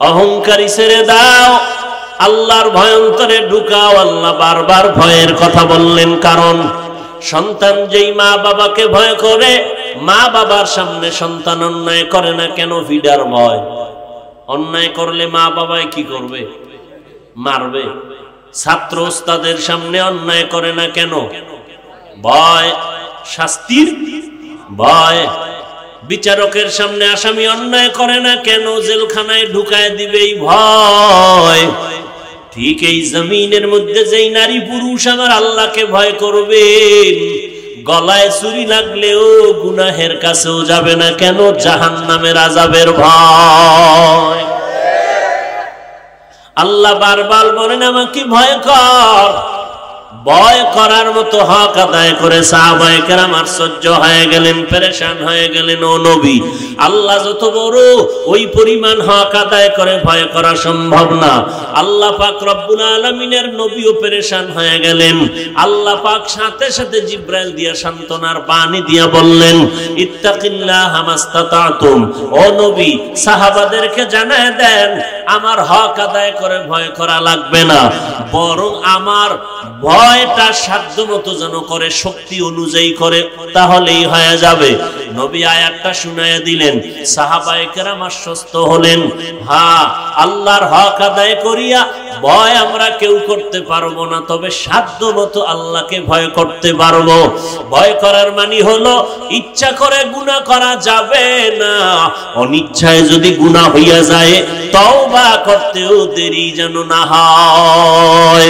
অহংকারী ছেড়ে দাও, আল্লাহর ভয় অন্তরে ঢুকাও। আল্লাহ বারবার ভয়ের কথা বললেন, কারণ সন্তান যেই মা বাবাকে ভয় করে, মা বাবার সামনে সন্তান অন্যায় করে না কেন? ভিডার ভয়। অন্যায় করলে মা বাবাই কি করবে? মারবে। ছাত্র ওস্তাদের সামনে অন্যায় করে না কেন? ভয়, শাস্তির ভয়। বিচারকের সামনে আসামি অন্যায় করে না কেন? জেলখানায় ঢুকায় দিবেই ভয়। ঠিক এই জমিনের মধ্যে যেই নারী পুরুষ আমার আল্লাহকে ভয় করবে, গলায় ছুরি লাগলেও গুনাহের কাছেও যাবে না কেন? জাহান্নামের আযাবের ভয়। আল্লাহ বারবার বলেন আমাকে ভয় কর। ভয় করার মতো হক আদায় করে সাহাবায়ে কেরাম আশ্চর্য হয়ে গেলেন, পেরেশান হয়ে গেলেন। ও নবী, আল্লাহ যত বড়, ওই পরিমাণ হক আদায় করে ভয় করা সম্ভব না। আল্লাহ পাক রব্বুল আলামিনের নবীও পেরেশান হয়ে গেলেন। আল্লাহ পাক সাথে সাথে জিব্রাইল দিয়া সান্ত্বনার বাণী দিয়া বললেন, ইত্তাকিল্লাহা মাস্তাতাতুম। ও নবী, সাহাবাদেরকে জানায় দেন আমার হক আদায় করে ভয় করা লাগবে না, বরং আমার ভয়টা সাধ্য মতো যেন করে, শক্তি অনুযায়ী করে, তাহলেই হয়ে যাবে। নবী আয়াতটা শুনাইয়া দিলেন, সাহাবায়ে কেরাম আশ্বস্ত হলেন। হ্যাঁ, আল্লাহর হক আদায় করিয়া ভয় আমরা কেউ করতে পারবো না, তবে সাধ্য মতো আল্লাহকে ভয় করতে পারবো। ভয় করার মানে হলো ইচ্ছা করে গুনাহ করা যাবে না, অনিচ্ছায় যদি গুনাহ হইয়া যায় তওবা করতেও দেরি যেন না হয়।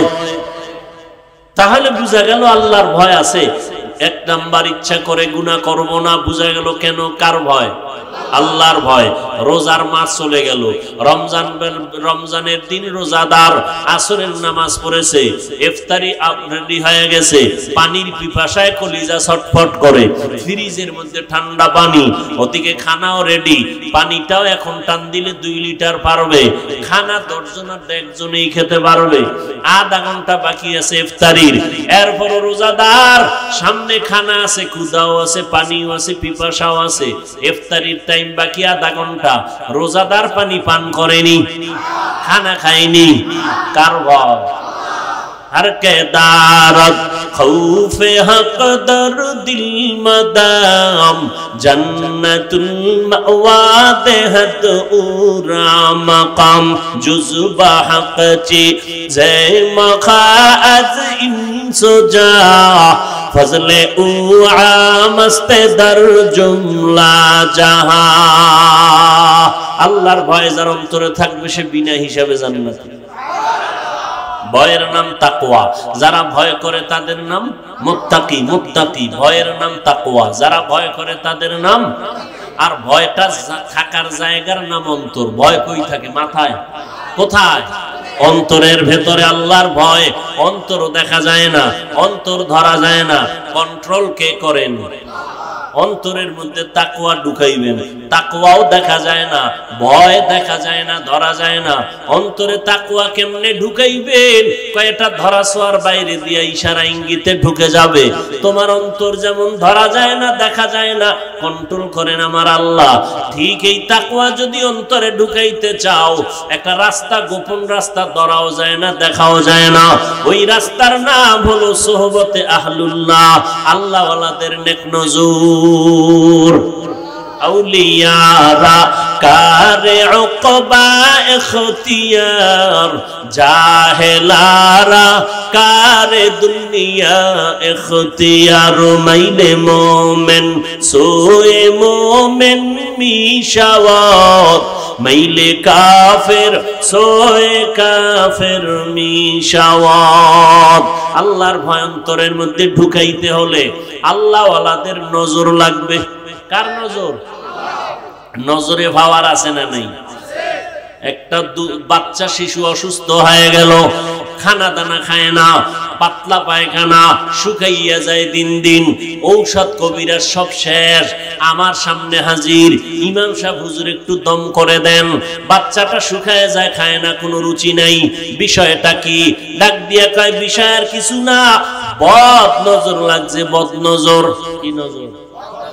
তাহলে বুঝা গেল আল্লাহর ভয় আছে। এক নাম্বার, ইচ্ছা করে গুনাহ করব না, বুঝা গেল কেন? কার ভয়? আল্লাহর ভয়। রোজার মাস চলে গেল, রমজানের দিন রোজাদার আসরের নামাজ পড়েছে, ইফতারি রেডি হয়ে গেছে, পানির পিপাসায় কলিজা ছটফট করে, ফ্রিজের মধ্যে ঠান্ডা পানি, ওদিকে খানাও রেডি, পানিটাও এখন টান দিলে 2 লিটার পারবে, খানা 10 জনের একজনেই খেতে পারবে, আধা ঘন্টা বাকি আছে ইফতারির। এরপর রোজাদার, সামনে খানা আছে, ক্ষুধাও আছে, পানিও আছে, পিপাসাও আছে, ইফতারির টাইম বাকি আধা ঘন্টা। রোজাদার পানি পান করেনি, খানা খায়নি, কার ভয়? हर के दारत खौफे हक दर दिल मदाम जन्नतुल मअवा देहत उरा मकाम जुज़बा हक ची जे मखा अज इंसो जा फजले उ आमस्ते दर जुमला जहां। আল্লাহর ভয় যার অন্তরে থাকবে সে বিনা হিসাবে জান্নাতে। ভয়ের নাম তাকওয়া, যারা ভয় করে তাদের নাম মুত্তাকি। মুত্তাকি ভয়ের নাম তাকওয়া, যারা ভয় করে তাদের নাম। আর ভয়টা থাকার জায়গার নাম অন্তর। ভয় কই থাকে? মাথায়। কোথায়? অন্তরের ভেতরে আল্লাহর ভয়। অন্তরও দেখা যায় না, অন্তর ধরা যায় না, কন্ট্রোল কে করেন? অন্তরের মধ্যে তাকওয়া ঢুকাইবেন, তাকওয়াও দেখা যায় না, ভয় দেখা যায় না, ধরা যায় না। অন্তরে তাকওয়া কেমনে ঢুকাইবেন? কয়টা ধরা ছোঁয়ার বাইরে দিয়া ইশারা ইঙ্গিতে ঢুকে যাবে। তোমার অন্তর যেমন ধরা যায় না, দেখা যায় না, কন্ট্রোল করেন আমার আল্লাহ। ঠিক এই তাকওয়া যদি অন্তরে ঢুকাইতে চাও, একটা রাস্তা, গোপন রাস্তা, ধরাও যায় না, দেখাও যায় না। ওই রাস্তার নাম হলো সোহবতে আহলুল্লাহ, আল্লাহওয়ালাদের নেক নজর। আউলিয়ারা কারে উকবা ইখতিয়ার, জাহেলারা কারে দুনিয়া ইখতিয়ার। মাইলে মোমেন সোয়ে মোমেন মিশাওয়াত, মাইলে কাফের সোয়ে কাফের মিশাওয়াত। আল্লাহর ভয় অন্তরের মধ্যে ঢুকাইতে হলে আল্লাহওয়ালাদের নজর লাগবে। কার নজর? নজরে ভাওয়ার আছে না নাই? একটা বাচ্চা শিশু অসুস্থ হয়ে গেল, খানা দানা খায় না, পাতলা পায়খানা, শুকাইয়া যায় দিন দিন, ঔষধ কবিরাজ সব শেষ, আমার সামনে হাজির, ইমাম সাহেব হুজুর একটু দম করে দেন। বাচ্চাটা শুকায় যায়, খায় না, কোনো রুচি নাই। বিষয়টা কি? ডাক দিয়া কয় বিষয় আর কিছু না, বদ নজর লাগছে। বদ নজর কি নজর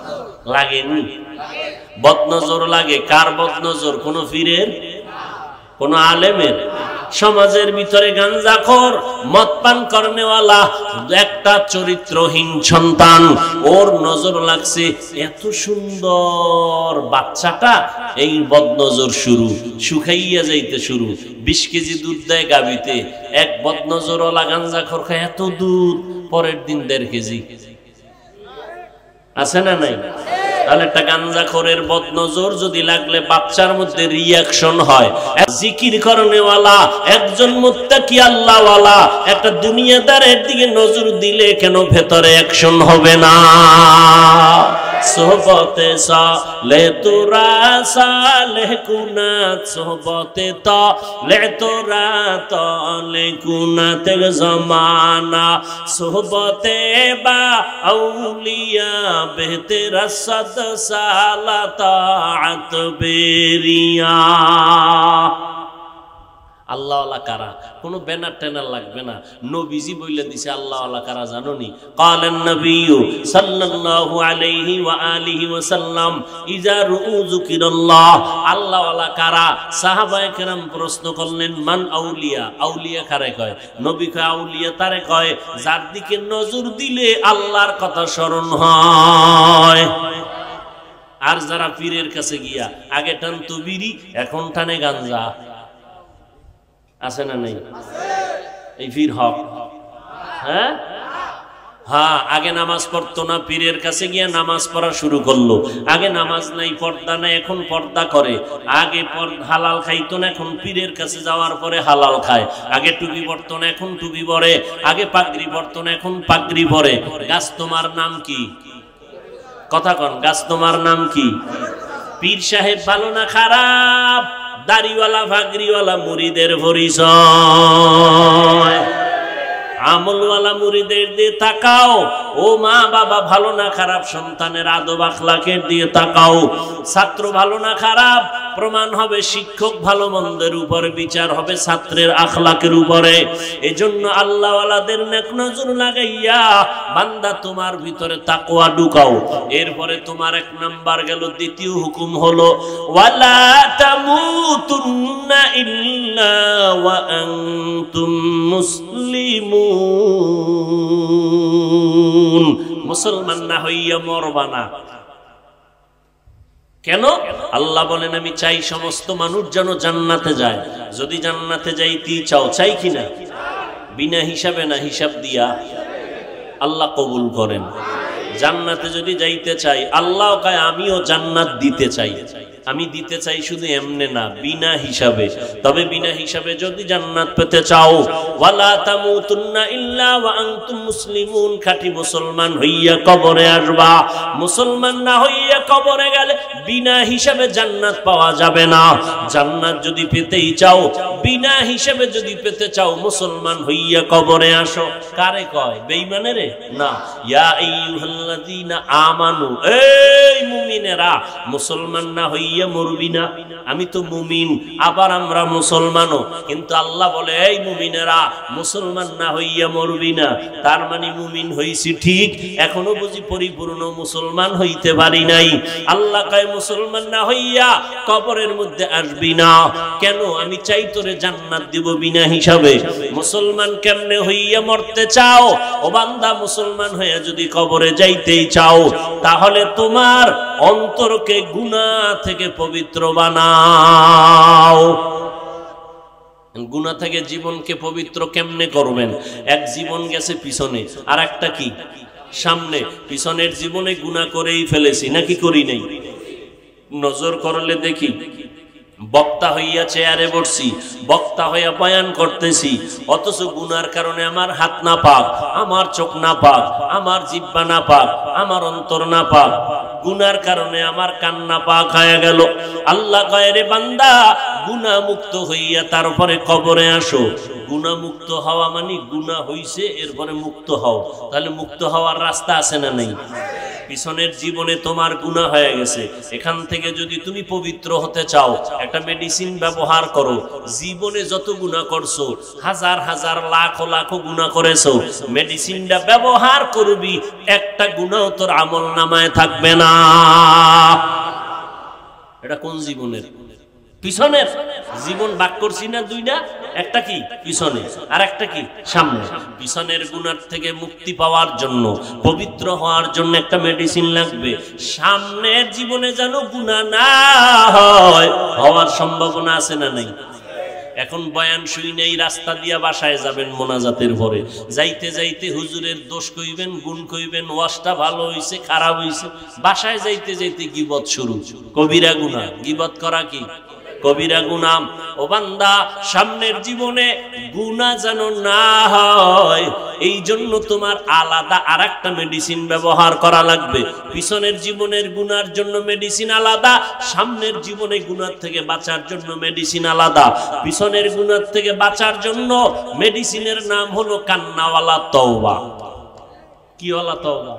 লাগেনি? বদ নজর লাগে। কার বদ নজর? কোন পীরের? কোন আলেমের? সমাজের ভিতরে গাঞ্জাখোর মদ পান করনেওয়ালা একটা চরিত্রহীন সন্তান, ওর নজর লাগছে এত সুন্দর বাচ্চাটা, এই বদনজর শুরু, শুকাইয়া যাইতে শুরু। 20 কেজি দুধ দেয় গাবিতে, এক বদনজরওয়ালা গাঞ্জাখোর খায় এত দুধ, পরের দিন 1.5 কেজি। আছে না নাই? তাহলে একটা গাঞ্জাখোরের বদনজর যদি লাগলে বাচ্চার মধ্যে রিয়াকশন হয়। জিকির করনেওয়ালা একজন মুত্তাকি আল্লাহওয়ালা একটা দুনিয়াদারের দিকে নজর দিলে কেন ভেতরে অ্যাকশন হবে না? সোহবতে সালে তোরা সালেহ কুনাত, সোহবতে তালে তোরা তালে কুনাত জমানা, সোহবতে বা আউলিয়া বেহতেরা সদ সালা তাআত বেরিয়া। আল্লাহওয়ালা কারা? কোনো ব্যানার ট্যানার লাগবে না, নবীজি বইলে দিছে আল্লাহওয়ালা কারা জানোনি? ক্বালান নবিয়্যু সাল্লাল্লাহু আলাইহি ওয়া আলিহি ওয়াসাল্লাম ইযা রুউ যিকিরাল্লাহ, আল্লাহওয়ালা কারা? সাহাবায়ে কেরাম প্রশ্ন করলেন মান আউলিয়া, আউলিয়া কারে কয়? নবী কয় আউলিয়া তারে কয় যার দিকে নজর দিলে আল্লাহর কথা স্মরণ হয়। আর যারা পীরের কাছে গিয়া আগে টানতো বিড়ি, এখন টানে গাঞ্জা, আছে না নাই? এই পীর হক? হ্যাঁ হ্যাঁ, আগে নামাজ পড়তো না, পীরের কাছে গিয়ে নামাজ পড়া শুরু করলো। আগে নামাজ নাই, পর্দা নাই, এখন পর্দা করে। আগে হালাল খাইতো না, এখন পীরের কাছে যাওয়ার পরে হালাল খায়। আগে টুপি পরতো না, এখন টুপি পরে। আগে পাগড়ি পরতো না, এখন পাগড়ি পরে। গাছ তোমার নাম কি? কথা কন, গাছ তোমার নাম কি? পীর সাহেব ভালো না খারাপ? দাড়িওয়ালা পাগড়িওয়ালা মুরিদের পরিচয়। আমলওয়ালা মুরিদের দিয়ে তাকাও, ও মা বাবা ভালো না খারাপ? সন্তানের আদব আখলাকের দিয়ে তাকাও। ছাত্র ভালো না খারাপ? প্রমাণ হবে শিক্ষক ভালো মন্দের উপরে, বিচার হবে ছাত্রের আখলাকের উপরে। এজন্য আল্লাহওয়ালাদের নেক নজর লাগাইয়া বান্দা তোমার ভিতরে তাকওয়া ঢুকাও। এরপরে তোমার 1 নাম্বার গেল। দ্বিতীয় হুকুম হলো ওয়ালা তামুতুন্না ইল্লা ওয়া আনতুম মুসলিমুন, মুসলমান না হইয়া মরবা না। কেন? আল্লাহ বলেন আমি চাই সমস্ত মানুষ যেন জান্নাতে যায়। যদি জান্নাতে যাইতে চাও, চাই কিনা? বিনা হিসাবে না, হিসাব দিয়া। আল্লাহ কবুল করেন। জান্নাতে যদি যাইতে চাই, আল্লাহ কয় আমিও জান্নাত দিতে চাই। আমি দিতে চাই শুধু এমনে না, বিনা হিসাবে। তবে বিনা হিসাবে যদি জান্নাত পেতে চাও, ওয়ালা তামুতুন্না ইল্লা ওয়া আনতুম মুসলিমুন, খাঁটি মুসলমান হইয়া কবরে আসবা। মুসলমান না হইয়া কবরে গেলে বিনা হিসাবে জান্নাত পাওয়া যাবে না। জান্নাত যদি পেতেই চাও, বিনা হিসাবে যদি পেতে চাও, মুসলমান হইয়া কবরে আসো। কারে কয়? বেঈমানেরে না। ইয়া আইয়ুহাল্লাযীনা আমানু, এই মুমিনেরা, মুসলমান না হইয়া মরবি না। আমি তো মুমিন, আবার আমরা মুসলমানও, কিন্তু আল্লাহ বলে এই মুমিনেরা, মুসলমান না হইয়া মরবি না। তার মানে মুমিন হইছি ঠিক, এখনো বুঝি পরিপূর্ণ মুসলমান হইতে পারি নাই। আল্লাহ কয় মুসলমান না হইয়া কবরের মধ্যে আসবি না। কেন? আমি চাই তোরে জান্নাত দিব বিনা হিসাবে। মুসলমান কেমনে হইয়া মরতে চাও? ও বান্দা, মুসলমান হইয়া যদি কবরে যাইতেই চাও, তাহলে তোমার অন্তরকে গুনাহ থেকে পবিত্র বানাও। গুনাহ থেকে জীবনকে পবিত্র কেমনে করবেন? এক জীবন গেছে পিছনে, আর একটা কি সামনে। পিছনের জীবনে গুনাহ করেই ফেলেছি, নাকি করি নাই? নজর করলে দেখি বক্তা হইয়া চেয়ারে বসছি, বক্তা হইয়া বয়ান করতেছি, অথচ গুনার কারণে আমার হাত না পাক, আমার চোখ না পাক, আমার জিহ্বা না পাক, আমার অন্তর না পাক। গুনার কারণে আমার কান না পাক হয়ে গেল। আল্লাহ কয় রে বান্দা, গুনাহ মুক্ত হইয়া তারপরে কবরে আসো। গুনাহ মুক্ত হওয়া মানে গুনাহ হইছে এরপরে মুক্ত হও। তাহলে মুক্ত হওয়ার রাস্তা আছে না নেই? পিছনের জীবনে তোমার গুনাহ হয়ে গেছে, এখান থেকে যদি তুমি পবিত্র হতে চাও, একটা মেডিসিন ব্যবহার করো। জীবনে যত গুনাহ করছো, হাজার হাজার লাখ লাখ গুনাহ করেছো, মেডিসিনটা ব্যবহার করবি, একটা গুনাহ তোর আমলনামায় থাকবে না। এটা কোন জীবনের? পিছনের জীবন ভাগ করছি না দুইটা, একটা কি পিছনে আর একটা কি সামনে। পিছনের গুনার থেকে মুক্তি পাওয়ার জন্য, পবিত্র হওয়ার জন্য একটা মেডিসিন লাগবে। সামনের জীবনে যেন গুনাহ না হয়, হওয়ার সম্ভাবনা আছে না নাই? এখন বয়ান শুনে এই রাস্তা দিয়া বাসায় যাবেন মোনাজাতের পরে, যাইতে যাইতে হুজুরের দোষ কইবেন, গুণ কইবেন, ওয়াজটা ভালো হইছে খারাপ হইছে, বাসায় যাইতে যাইতে গীবত শুরু। কবিরা গুনাহ। গীবত করা কি কবিরা গুনাহ। ও বান্দা, সামনের জীবনে গুনাহ যেন না হয়, এই জন্য তোমার আলাদা আরেকটা মেডিসিন ব্যবহার করা লাগবে। পিছনের জীবনের গুনার জন্য মেডিসিন আলাদা, সামনের জীবনে গুনার থেকে বাঁচার জন্য মেডিসিন আলাদা। পিছনের গুনার থেকে বাঁচার জন্য মেডিসিনের নাম হলো কান্নাওয়ালা তওবা। কি ওয়ালা তওবা?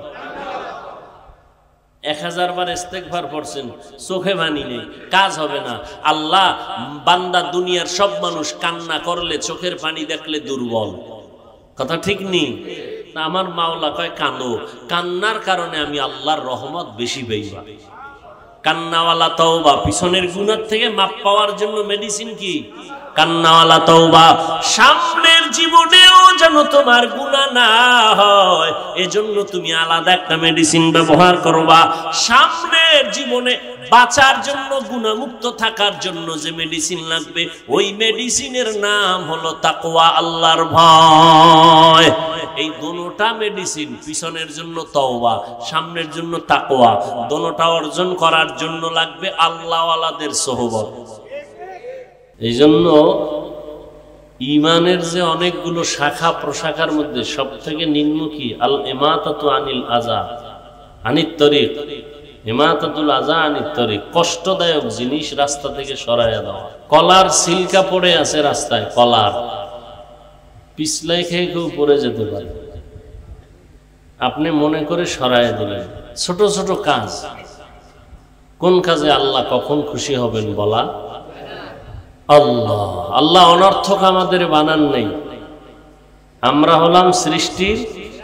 1000 বার ইস্তেগফার পড়ছেন, চোখে পানি নেই, কাজ হবে না। আল্লাহ বান্দা, দুনিয়ার সব মানুষ কান্না করলে, চোখের পানি দেখলে দুর্বল, কথা ঠিক নেই? আমার মাওলা কয় কাঁদো, কান্নার কারণে আমি আল্লাহর রহমত বেশি পাইবা। কান্নাওয়ালা তওবা। পিছনের গুনাহ থেকে মাপ পাওয়ার জন্য মেডিসিন কি? কান্নাওয়ালা তওবা। সামনের জীবনেও যেন তোমার গুনাহ না হয়, এজন্য তুমি আলাদা একটা মেডিসিন ব্যবহার করবা। সামনের জীবনে বাঁচার জন্য, গুনাহমুক্ত থাকার জন্য যে মেডিসিন লাগবে, ওই মেডিসিনের নাম হলো তাকওয়া, আল্লাহর ভয়। এই দোনোটা মেডিসিন, পিছনের জন্য তওবা, সামনের জন্য তাকওয়া, দোনোটা অর্জন করার জন্য লাগবে আল্লাহওয়ালাদের সোহবত। এই জন্য ঈমানের যে অনেকগুলো শাখা প্রশাখার মধ্যে সব থেকে নিম্ন কি? আল ইমাতাতু আনিল আযা আনিত তরিক। ইমাতাতুল আযা আনিত তরিক, কষ্টদায়ক জিনিস রাস্তা থেকে সরাইয়া দেওয়া। কলার সিলকা পড়ে আছে রাস্তায়, কলার পিছলাই খেয়ে কেউ পড়ে যেতে পারে, আপনি মনে করে সরাইয়া দিলেন। ছোট ছোট কাজ, কোন কাজে আল্লাহ কখন খুশি হবেন বলা? আল্লাহ আল্লাহ অনর্থক আমাদের বানান নেই, আমরা হলাম সৃষ্টির।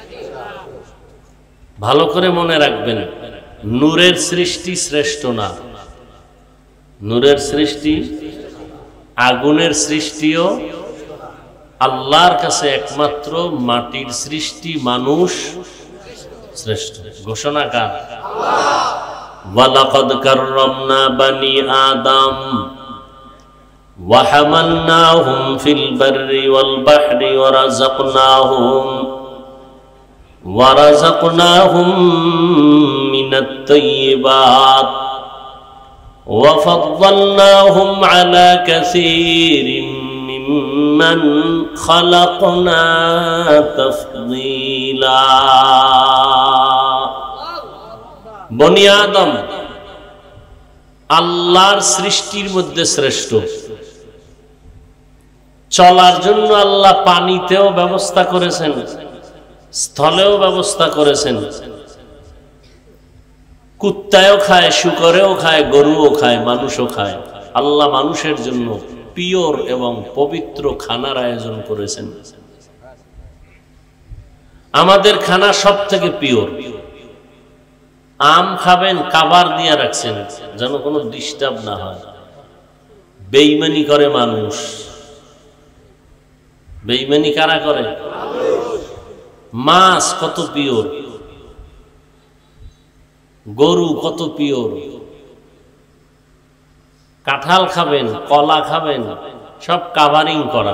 ভালো করে মনে রাখবেন, নূরের সৃষ্টি শ্রেষ্ঠ না। নূরের সৃষ্টি, আগুনের সৃষ্টিও আল্লাহর কাছে একমাত্র মাটির সৃষ্টি মানুষ শ্রেষ্ঠ। ঘোষণা কার? ওয়ালাকাদ কাররামনা বানি আদম وحملناهم في البر والبحر ورزقناهم من الطيبات وفضلناهم على كثير ممن خلقنا تفضيلا। বনি আদম আল্লাহর সৃষ্টির মধ্যে শ্রেষ্ঠ। চলার জন্য আল্লাহ পানিতেও ব্যবস্থা করেছেন, স্থলেও ব্যবস্থা করেছেন। কুত্তায়ও খায়, শুকরেও খায়, গরুও খায়, মানুষও খায়। আল্লাহ মানুষের জন্য পিওর এবং পবিত্র খানার আয়োজন করেছেন। আমাদের খানা সব থেকে পিওর। আম খাবেন, কাবার দিয়ে রাখছেন যেন কোনো ডিস্টার্ব না হয়। বেঈমানি করে মানুষ। বেঈমানি কারা করে? মাছ কত পিওর, গরু কত পিওর। কাঁঠাল খাবেন, কলা খাবেন, সব কাভারিং করা।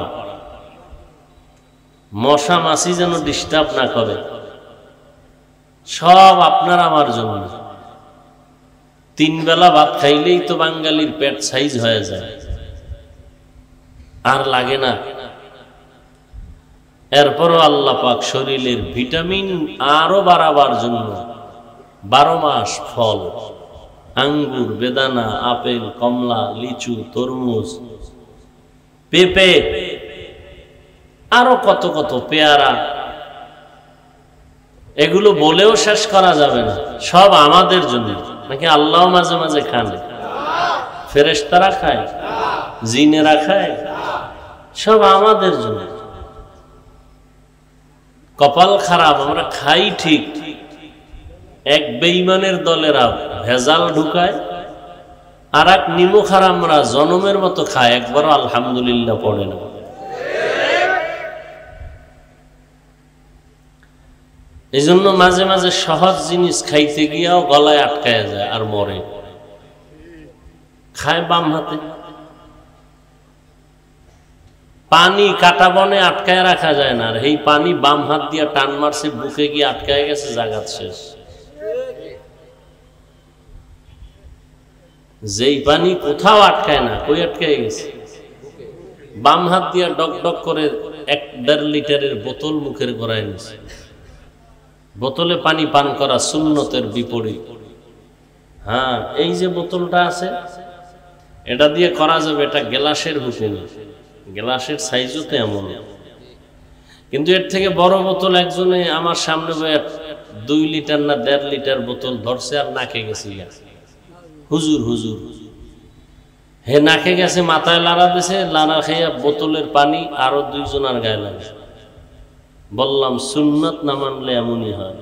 মশা মাছি যেন ডিস্টার্ব না করে। সব আপনার আমার জন্য। 3 বেলা ভাত খাইলেই তো বাঙালির পেট সাইজ হয়ে যায়, আর লাগে না। এরপরও আল্লাহ পাক শরীরের ভিটামিন আরো বাড়াবার জন্য 12 মাস ফল, আঙ্গুর, বেদানা, আপেল, কমলা, লিচু, তরমুজ, পেঁপে, আরো কত কত, পেয়ারা, এগুলো বলেও শেষ করা যাবে না। সব আমাদের জন্য। নাকি আল্লাহ মাঝে মাঝে খান? ফেরেশতারা খায়, জিনেরা খায়, সব আমাদের জন্য। কপাল খারাপ, আমরা খাই ঠিক, এক বেঈমানের দলেরা ভেজাল ঢুকায় আর এক নিমক হারামরা জনমের মতো খায়, একবারও আলহামদুলিল্লাহ পড়ে না। এই জন্য মাঝে মাঝে সহজ জিনিস খাইতে গিয়াও গলায় আটকায় যায় আর মরে। খায় বাম হাতে। পানি কাটা বনে আটকায় রাখা যায় না, আর এই পানি বাম হাত দিয়ে টান মারছে, বুকে গিয়ে আটকায় গেছে, জাগাত শেষ। যেই পানি কোথাও আটকায় না, কই আটকায় গেছে? বাম হাত দিয়ে ডক ডক করে 1.5 লিটারের বোতল মুখের গড়ায় নিছে। বোতলে পানি পান করা সুন্নতের বিপরীত। হ্যাঁ, এই যে বোতলটা আছে এটা দিয়ে করা যাবে, এটা গ্লাসের হুকুম, গ্লাসের সাইজও তো এমন। কিন্তু এর থেকে বড় বোতল একজনে আমার সামনে 2 লিটার না 1.5 লিটার বোতল ধরছে আর নাকে গেছে। হুজুর হুজুর হে নাকে গেছে, মাথায় লাড়া দিছে, লাড়া খাইয়া বোতলের পানি আরো 2 জনের গায়ে লাগে। বললাম সুন্নাত না মানলে এমনই হয়।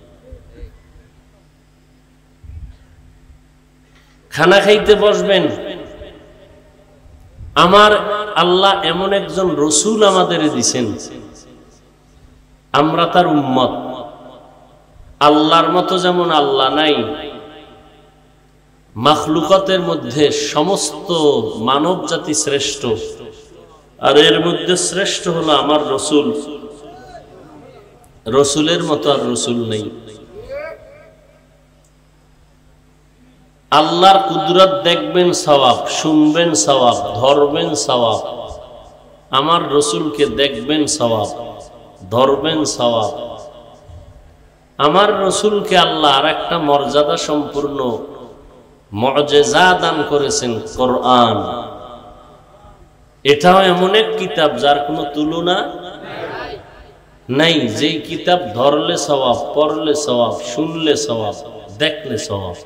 খানা খাইতে বসবেন, আমার আল্লাহ এমন একজন রসুল আমাদের দিছেন, আমরা তার উম্মত। আল্লাহর মতো যেমন আল্লাহ নাই, মাখলুকাতের মধ্যে সমস্ত মানব জাতি শ্রেষ্ঠ, আর এর মধ্যে শ্রেষ্ঠ হলো আমার রসুল। রসুলের মতো আর রসুল নেই। আল্লাহর কুদরত দেখবেন সওয়াব, শুনবেন সওয়াব, ধরবেন সওয়াব। আমার রসুলকে দেখবেন সওয়াব, ধরবেন সওয়াব। আমার রসুলকে আল্লাহ আর একটা মর্যাদা সম্পূর্ণ মুআজিজা দান করেছেন, কোরআন। এটাও এমন এক কিতাব যার কোনো তুলনা নাই। যেই কিতাব ধরলে সওয়াব, পড়লে সওয়াব, শুনলে সওয়াব, দেখলে সওয়াব।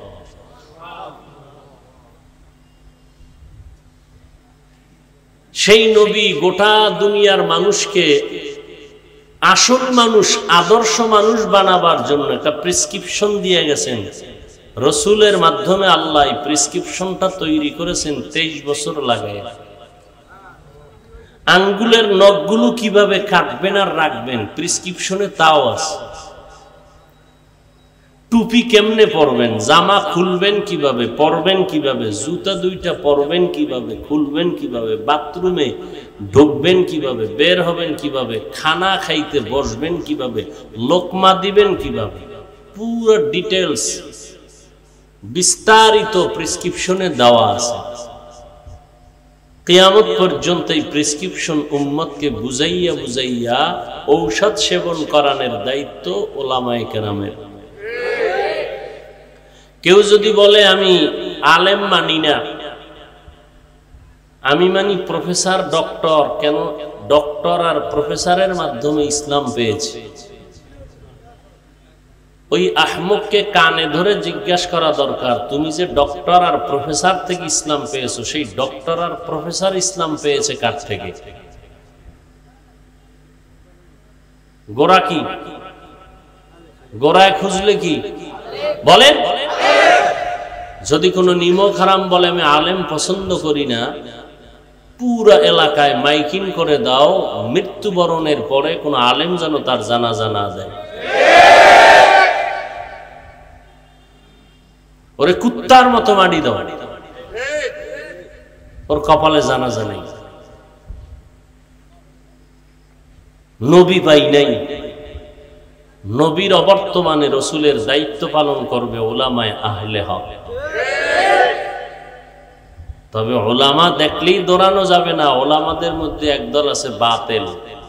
সেই নবী গোটা দুনিয়ার মানুষকে আসল মানুষ, আদর্শ মানুষ বানাবার জন্য একটা প্রেসক্রিপশন দিয়ে গেছেন। রসুলের মাধ্যমে আল্লাহ এই প্রেসক্রিপশনটা তৈরি করেছেন 23 বছর লাগায়। আঙ্গুলের নখগুলো কিভাবে কাটবেন আর রাখবেন প্রেসক্রিপশনে তাও আছে। টুপি কেমনে পরবেন, জামা খুলবেন কিভাবে, পরবেন কিভাবে, জুতা 2টা পরবেন কিভাবে, খুলবেন কিভাবে, বাথরুমে ঢুকবেন কিভাবে, বের হবেন কিভাবে, খানা খাইতে বসবেন কিভাবে, লোকমা দিবেন কিভাবে, পুরো ডিটেইলস বিস্তারিত প্রেসক্রিপশনে দেওয়া আছে। কিয়ামত পর্যন্ত এই প্রেসক্রিপশন উম্মতকে বুঝাইয়া বুঝাইয়া ঔষধ সেবন করানোর দায়িত্ব ওলামায়ে কেরামের। কেউ যদি বলে আমি আলেম মানি না, আমি মানি প্রফেসর, ডক্টর, কেন? ডক্টর আর প্রফেসরের মাধ্যমে ইসলাম পেয়েছে। ওই আহমককে কানে ধরে জিজ্ঞাসা করা দরকার, তুমি যে ডক্টর আর প্রফেসর থেকে ইসলাম পেয়েছো, সেই ডক্টর আর প্রফেসর ইসলাম পেয়েছে কার থেকে? গোড়া কি? গোড়ায় খুঁজলে কি বলেন? যদি কোনো নিমক হারাম বলে আমি আলেম পছন্দ করি না, পুরা এলাকায় মাইকিং করে দাও, মৃত্যুবরণের পরে কোনো আলেম যেন তার জানাজা না দেয়। ওরে কুত্তার মতো মাটি দাও, ওর কপালে জানাজা নেই। নবী পাই নাই, নবীর অবর্তমানে রসুলের দায়িত্ব পালন করবে উলামায়ে আহলে হক। তবে উলামা দেখলেই দৌড়ানো যাবে না। উলামাদের মধ্যে একদল আছে বাতিল,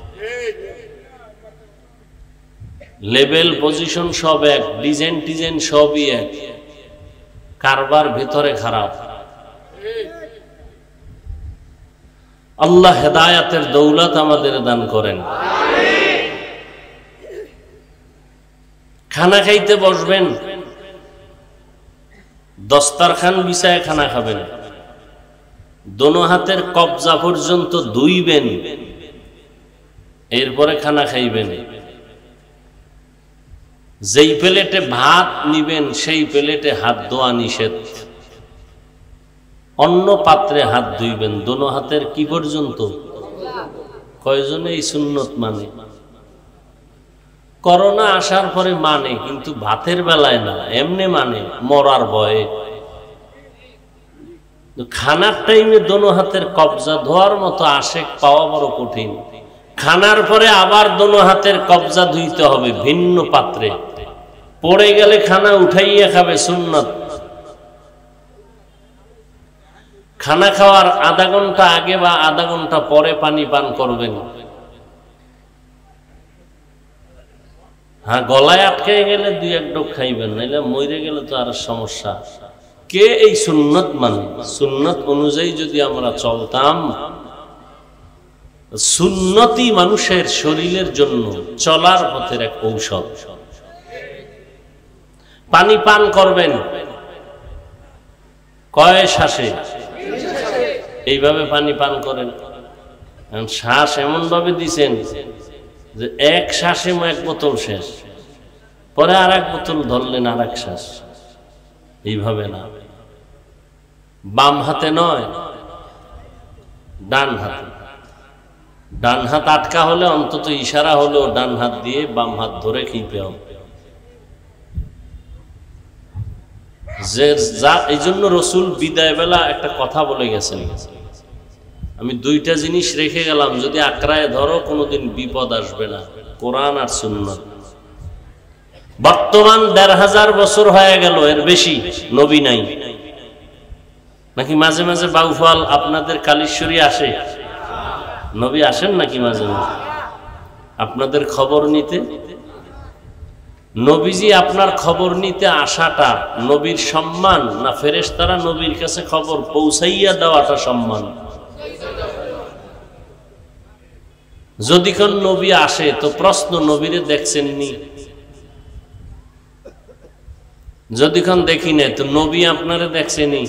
লেভেল পজিশন সব এক, ডিজাইন টিজাইন সবই এক, কারবার ভিতরে খারাপ। আল্লাহ হেদায়াতের দৌলত আমাদের দান করেন। খানা খাইতে বসবেন, দস্তারখান বিছায় খানা খাবেন, দোনো হাতের কবজা পর্যন্ত ধুইবেন, এরপরে খানা খাইবেন। যেই প্লেটে ভাত নিবেন সেই প্লেটে হাত ধোয়া নিষেধ। অন্য পাত্রে হাত ধুইবেন দোনো হাতের কি পর্যন্ত? কয়জনে এই সুন্নত মানে? করোনা আসার পরে মানে, কিন্তু ভাতের বেলায় না, এমনি মানে মরার ভয়ে। খানার টাইমে দোনো হাতের কবজা ধোয়ার মতো আশেক পাওয়া বড় কঠিন। খানার পরে আবার দোনো হাতের কবজা ধুইতে হবে ভিন্ন পাত্রে। পড়ে গেলে খানা উঠাইয়া খাবে সুন্নত। খানা খাওয়ার আধা ঘন্টা আগে বা আধা ঘন্টা পরে পানি পান করবেন। হ্যাঁ, গলায় আটকে গেলে দুই এক ডোক খাইবেন, নাইলে মরে গেলে তো আর সমস্যা। কে এই সুন্নত মানে? সুন্নত অনুযায়ী যদি আমরা চলতাম, সুন্নতি মানুষের শরীরের জন্য চলার পথের এক ঔষধ। পানি পান করবেন কয় শ্বাসে? এইভাবে পানি পান করেন। শ্বাস এমন ভাবে দিছেন যে এক শ্বাসে এক বোতল শেষ, পরে আর এক বোতল ধরলেন আর এক শ্বাস। এইভাবে না, বাম হাতে নয়, ডান হাতে। ডান হাত আটকা হলে অন্তত ইশারা হলেও ডান হাত দিয়ে বাম হাত ধরে খেপে হবে। এই জন্য রসুল বিদায় বেলা একটা কথা বলে গেছেন, আমি দুইটা জিনিস রেখে গেলাম, যদি আঁকড়ায় ধরো কোনোদিন বিপদ আসবে না, কোরআন আর সুন্নাত। বর্তমান ১৫০০ বছর হয়ে গেল, এর বেশি নবী নাই। নাকি মাঝে মাঝে বাউফল আপনাদের কালীশ্বরী আসে? নবী আসেন নাকি মাঝে মাঝে আপনাদের খবর নিতে? নবীজি আপনার খবর নিতে আসাটা নবীর সম্মান, না ফেরেশতারা নবীর কাছে খবর পৌঁছাইয়া দেওয়াটা সম্মান? যদি কোন নবী আসে তো প্রশ্ন, নবীরে দেখছেননি? যদি কোন দেখি না তো নবী আপনারে দেখছেনি?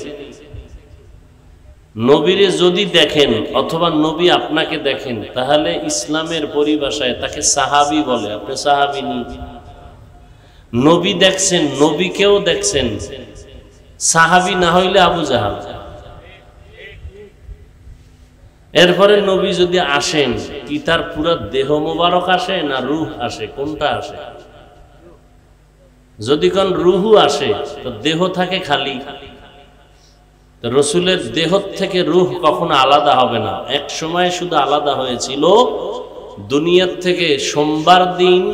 নবীরে যদি দেখেন অথবা নবী আপনাকে দেখেন, তাহলে ইসলামের পরিভাষায় তাকে সাহাবী বলে। আপনি সাহাবী নি। নবী দেখছেন, নবীকেও দেখছেন, সাহাবী না হইলে আবু জাহাল। এরপরে নবী যদি আসেন, কি তার পুরো দেহ মোবারক আসে না রূহ আসে? কোনটা আসে? যদি কোন রূহ আসে তো দেহ থাকে খালি। রসুলের দেহ থেকে রূহ কখনো আলাদা হবে না। এক সময় শুধু আলাদা হয়েছিল, দুনিয়ার থেকে সোমবার দিন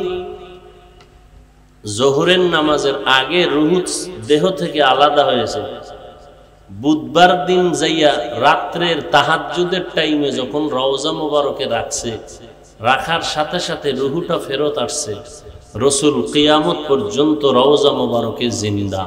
জোহরের নামাজের আগে রূহ দেহ থেকে আলাদা হয়েছে। বুধবার দিন যাইয়া রাত্রের তাহাজ্জুদের টাইমে যখন রওজা মোবারকে রাখছে, রাখার সাথে সাথে রূহটা ফেরত আসছে। রসুল কিয়ামত পর্যন্ত রওজা মোবারকে জিন্দা।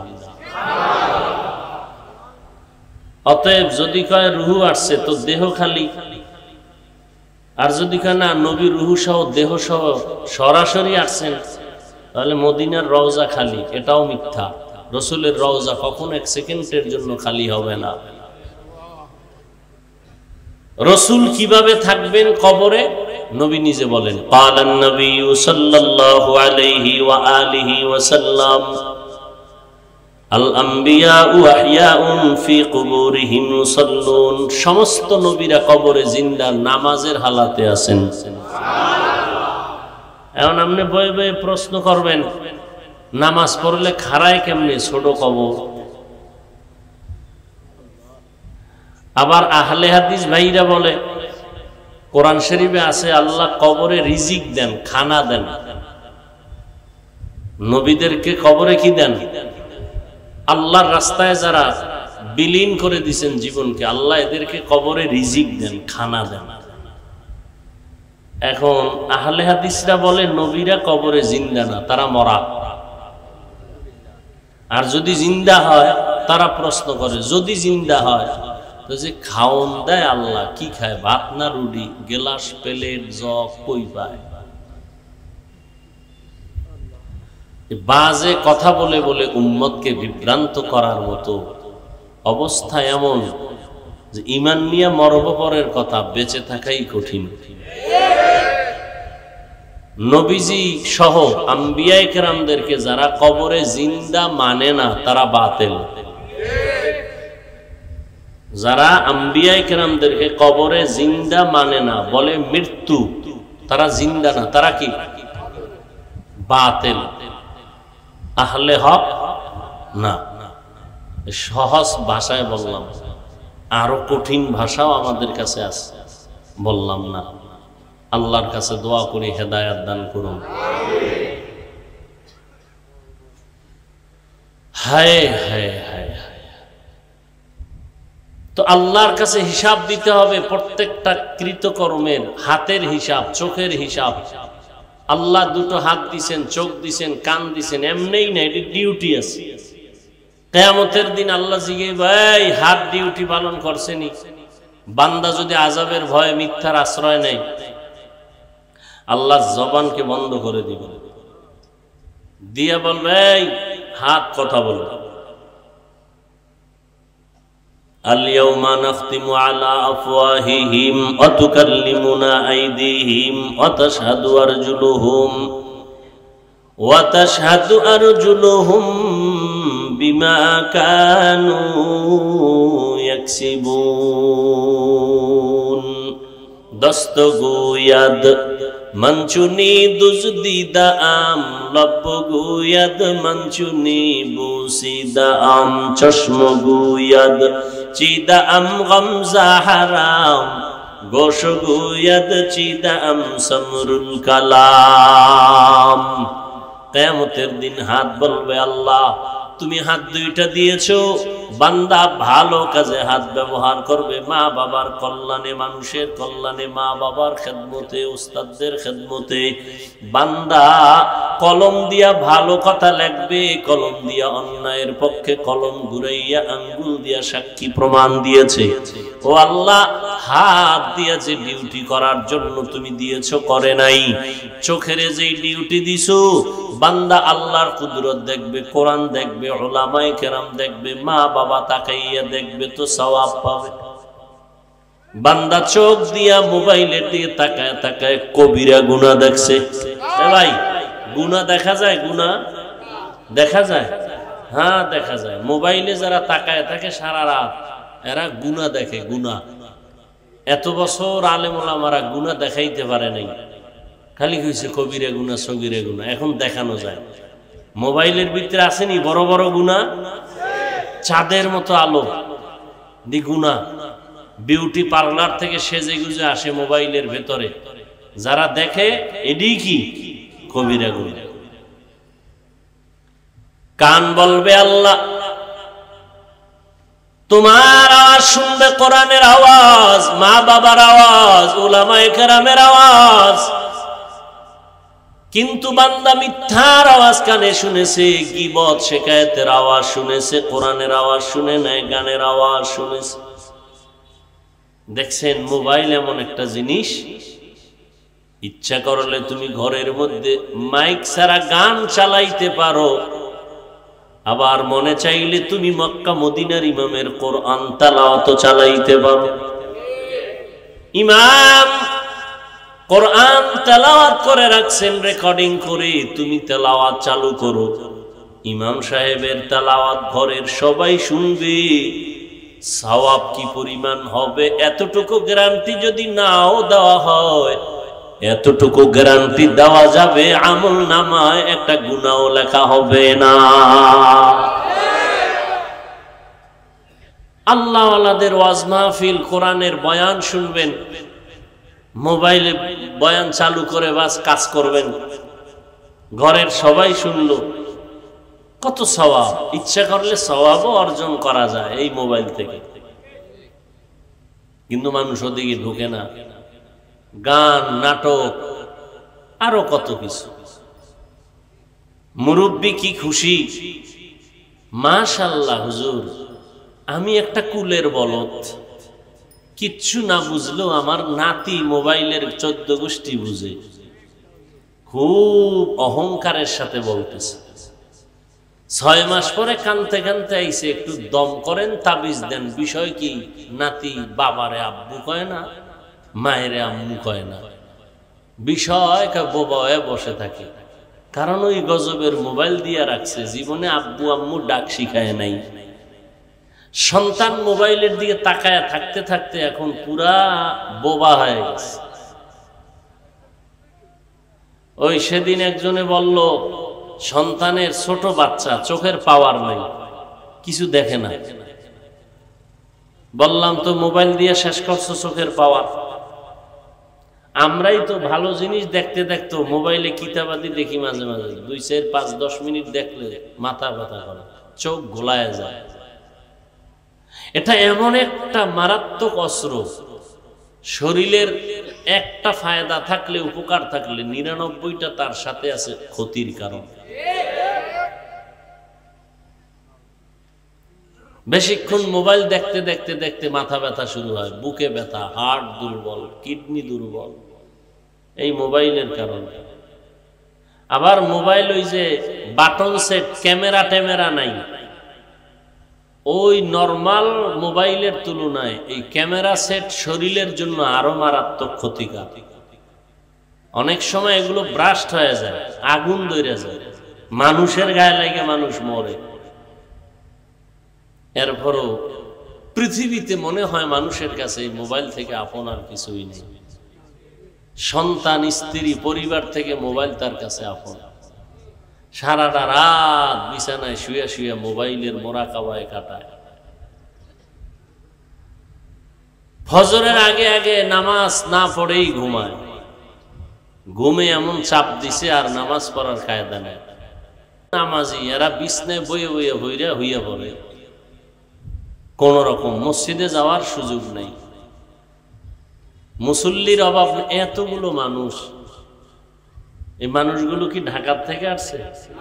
অতএব যদি কয় রুহু আসছে তো দেহ খালি, আর যদি কয় না নবী রুহু সহ দেহ সহ সরাসরি আসছেন, তাহলে মদিনার রওজা খালি, এটাও মিথ্যা। রসুলের রওজা কখন এক সেকেন্ডের জন্য খালি হবে না। রসুল কিভাবে থাকবেন কবরে? নবী নিজে বলেন, ক্বালান নবী সাল্লাল্লাহু আলাইহি ওয়া আলিহি ওয়াসাল্লাম, আল আম্বিয়াউ আহইয়াউন ফি কুবুরিহিম ইউসাল্লুন। সমস্ত নবীরা কবরে জিন্দা, নামাজের হালাতে আছেন। এখন আপনি বয়ে বয়ে প্রশ্ন করবেন, নামাজ পড়লে খাড়ায় কেমনে? ছোট কবর। আবার আহলে হাদিস ভাইরা বলে, কোরআন শরীফে আছে আল্লাহ কবরে রিজিক দেন, খানা দেন। নবীদেরকে কবরে কি দেন? আল্লাহর রাস্তায় যারা বিলীন করে দিয়েছেন জীবনকে, আল্লাহ এদেরকে কবরে রিজিক দেন, খানা দেন। এখন আহলে হাদিসরা বলে নবীরা কবরে জিন্দা না, তারা মরা। আর যদি জিন্দা হয়, তারা প্রশ্ন করে যদি জিন্দা হয় তো যে খাওন দেয় আল্লাহ, কি খায়? ভাত না রুটি? গেলাস, প্লেট, জগ কই পায়? বাজে কথা বলে বলে উম্মতকে বিভ্রান্ত করার মতো অবস্থা এমন যে ঈমান নিয়ে মরব পরের কথা, বেঁচে থাকাই কঠিন। নবীজি সহ আম্বিয়ায়ে কেরামদেরকে যারা কবরে জিন্দা মানে না, তারা বাতিল। যারা আম্বিয়া কেরামদেরকে কবরে জিন্দা মানে না, বলে মৃত্যু, তারা জিন্দা না, তারা কি বাতিল, আহলে হক না। সহজ ভাষায় বললাম, আরো কঠিন ভাষাও আমাদের কাছে আছে, বললাম না। আল্লাহর কাছে দোয়া করি হেদায়েত দান করুন। হায় হায় হায়, তো আল্লাহর কাছে হিসাব দিতে হবে প্রত্যেকটা কৃতকর্মের, হাতের হিসাব, চোখের হিসাব। আল্লাহ দুটো হাত দিছেন, চোখ দিছেন, কান দিছেন, এমনিই না, এটি ডিউটি আছে। কিয়ামতের দিন আল্লাহ জিগে, ভাই হাত ডিউটি পালন করছেনি? বান্দা যদি আযাবের ভয়ে মিথ্যার আশ্রয় নেয়, আল্লাহ জবানকে বন্ধ করে দিবে, দিয়া বলবে এই হাত কথা বলো। আল-ইয়াওমা নাখতিমু আলা আফওয়াহিহিম ওয়া তুকাল্লিমুনা আইদিহিম ওয়া তাশহাদু আরজুলুহুম বিমা কানু ইয়াকসিবুন। দস্তগোয়াদ মঞ্চুনি দুজদিদা আম, লব্বগোয়াদ মঞ্চুনি বুসিদা আম, চশমগোয়াদ চিদা আম গমজা হারাম, গোশগোয়াদ চিদা আম সমরুল কালাম। কিয়ামতের দিন হাত বলবে, আল্লাহ তুমি হাত দুইটা দিয়েছো, বান্দা ভালো কাজে হাত ব্যবহার করবে, মা বাবার কল্যাণে, মানুষের কল্যাণে, মা বাবার খেদমতে, উস্তাদদের খেদমতে। বান্দা কলম দিয়া ভালো কথা লিখবে, কলম দিয়া অন্যায়ের পক্ষে কলম ঘুরাইয়া আঙ্গুল দিয়া সাক্ষী প্রমাণ দিয়েছে। ও আল্লাহ, হাত দিয়া যে ডিউটি করার জন্য তুমি দিয়েছো করে নাই, চোখের যে ডিউটি দিছো, বান্দা আল্লাহর কুদরত দেখবে, কোরআন দেখবে, উলামায়ে কেরাম দেখবে, মা বাবা তাকাইয়া দেখবে, তো সওয়াব পাবে। বান্দা চোখ দিয়া মোবাইলের দিকে তাকায় তাকায় কবিরা গুনাহ দেখছে। ভাই গুনাহ দেখা যায়? গুনাহ দেখা যায়? হ্যাঁ দেখা যায়। মোবাইলে যারা তাকায় থাকে সারা রাত, এরা গুনাহ দেখে। গুনাহ এত বছর আলেম ওলামারা গুনাহ দেখাইতে পারে নাই, খালি কইছে কবিরা গুনাহ, সগীরা গুনাহ। এখন দেখানো যায়। মোবাইলের ভিতরে আসেনি বড় বড় গুনাহ, চাঁদের মতো আলো দি গুনাহ। বিউটি পার্লার থেকে সেজে গুজে আসে মোবাইলের ভেতরে, যারা দেখে এডি কি কবিরা গুনাহ। কান বলবে, আল্লাহ তোমার আওয়াজ শুনবে, কোরআনের আওয়াজ, মা বাবার আওয়াজ, উলামায়ে কেরামের আওয়াজ। কিন্তু বান্দা মিথ্যার আওয়াজ কানে শুনেছে, গীবত শিকায়েতের আওয়াজ শুনেছে, কোরআনের আওয়াজ শুনে নাই, গানের আওয়াজ শুনেছে। দেখছেন মোবাইল এমন একটা জিনিস, ইচ্ছা করলে তুমি ঘরের মধ্যে মাইক ছাড়া গান চালাইতে পারো, আবার মনে চাইলে তুমি মক্কা মদিনার ইমামের কোরআন তেলাওয়াত চালাইতে পারো। ইমাম কোরআন তেলাওয়াত করে রাখছেন রেকর্ডিং করে, তুমি তেলাওয়াত চালু করো। ইমাম সাহেবের তেলাওয়াত ঘরের সবাই শুনবে, সওয়াব কি পরিমাণ হবে এতটুকু গ্যারান্টি যদি নাও দেওয়া হয়, এতটুকু গ্যারান্টি দেওয়া যাবে আমল নামায় একটা গুনাহও লেখা হবে না। আল্লাহ ওয়ালাদের ওয়াজ মাহফিল, কোরআনের বয়ান শুনবেন, মোবাইলে বয়ান চালু করে বাস কাজ করবেন, ঘরের সবাই শুনলো, কত সওয়াব। ইচ্ছা করলে সওয়াবও অর্জন করা যায় এই মোবাইল থেকে। কিন্তু মানুষ ওদিকে ঢুকে না। গান, নাটক, আরো কত কিছু। মুরব্বি কি খুশি, মাশাআল্লাহ হুজুর আমি একটা কুলের বলদ, কিচ্ছু না বুঝলেও আমার নাতি মোবাইলের 14 গোষ্ঠী বুঝে, খুব অহংকারের সাথে বলতেছে। 6 মাস পরে কানতে কানতে আইছে, একটু দম করেন, তাবিজ দেন। বিষয় কি, নাতি বাবারে আব্বু কয় না, মায়েরে আম্মু কয় না, বিষয় বোবা হয়ে বসে থাকে। কারণ ওই গজবের মোবাইল দিয়ে রাখছে, জীবনে আব্বু আম্মু ডাক শিখায় নাই। সন্তান মোবাইলের দিকে তাকায় থাকতে থাকতে এখন পুরা বোবা হয়ে গেছে। ওই সেদিন একজনে বলল, সন্তানের ছোট বাচ্চা, চোখের পাওয়ার নেই, কিছু দেখে না। বললাম, তো মোবাইল দিয়ে শেষ করছো চোখের পাওয়ার। আমরাই তো ভালো জিনিস দেখতে দেখতে মোবাইলে কিতাবাদি দেখি, মাঝে মাঝে 2, 4, 5, 10 মিনিট দেখলে মাথা ব্যথা করে, চোখ ঘোলায় যায়। এটা এমন একটা মারাত্মক অস্ত্র, শরীরের একটা ফায়দা থাকলে, উপকার থাকলে 99টা তার সাথে আছে ক্ষতির কারণ। বেশিক্ষণ মোবাইল দেখতে দেখতে দেখতে মাথা ব্যথা শুরু হয়, বুকে ব্যথা, হার্ট দুর্বল, কিডনি দুর্বল, এই মোবাইলের কারণে। আবার মোবাইল ওই যে বাটন সেট, ক্যামেরা ট্যামেরা নাই, ওই নরমাল মোবাইলের তুলনায় এই ক্যামেরা সেট শরীরের জন্য আরো মারাত্মক ক্ষতিকার। অনেক সময় এগুলো ব্রাস্ট হয়ে যায়, আগুন ধরে যায়, মানুষের গায়ে লাগে মানুষ মরে। এরপরও পৃথিবীতে মনে হয় মানুষের কাছে এই মোবাইল থেকে আপন আর কিছুই নেই। সন্তান, স্ত্রী, পরিবার থেকে মোবাইল তার কাছে আপন। সারাটা রাত বিছানায় শুয়ে শুয়ে মোবাইলের মোরাকাবায় কাটায়। ফজরের আগে আগে নামাজ না পড়েই ঘুমায়। ঘুমে এমন চাপ দিছে আর নামাজ পড়ার কায়দা নেই। নামাজি এরা বিছনায় বয়ে বয়ে হইয়া পড়ে, কোন রকম মসজিদে যাওয়ার সুযোগ নেই। মুসল্লির অভাব। এতগুলো মানুষ, এই মানুষগুলো কি ঢাকার থেকে আসছে?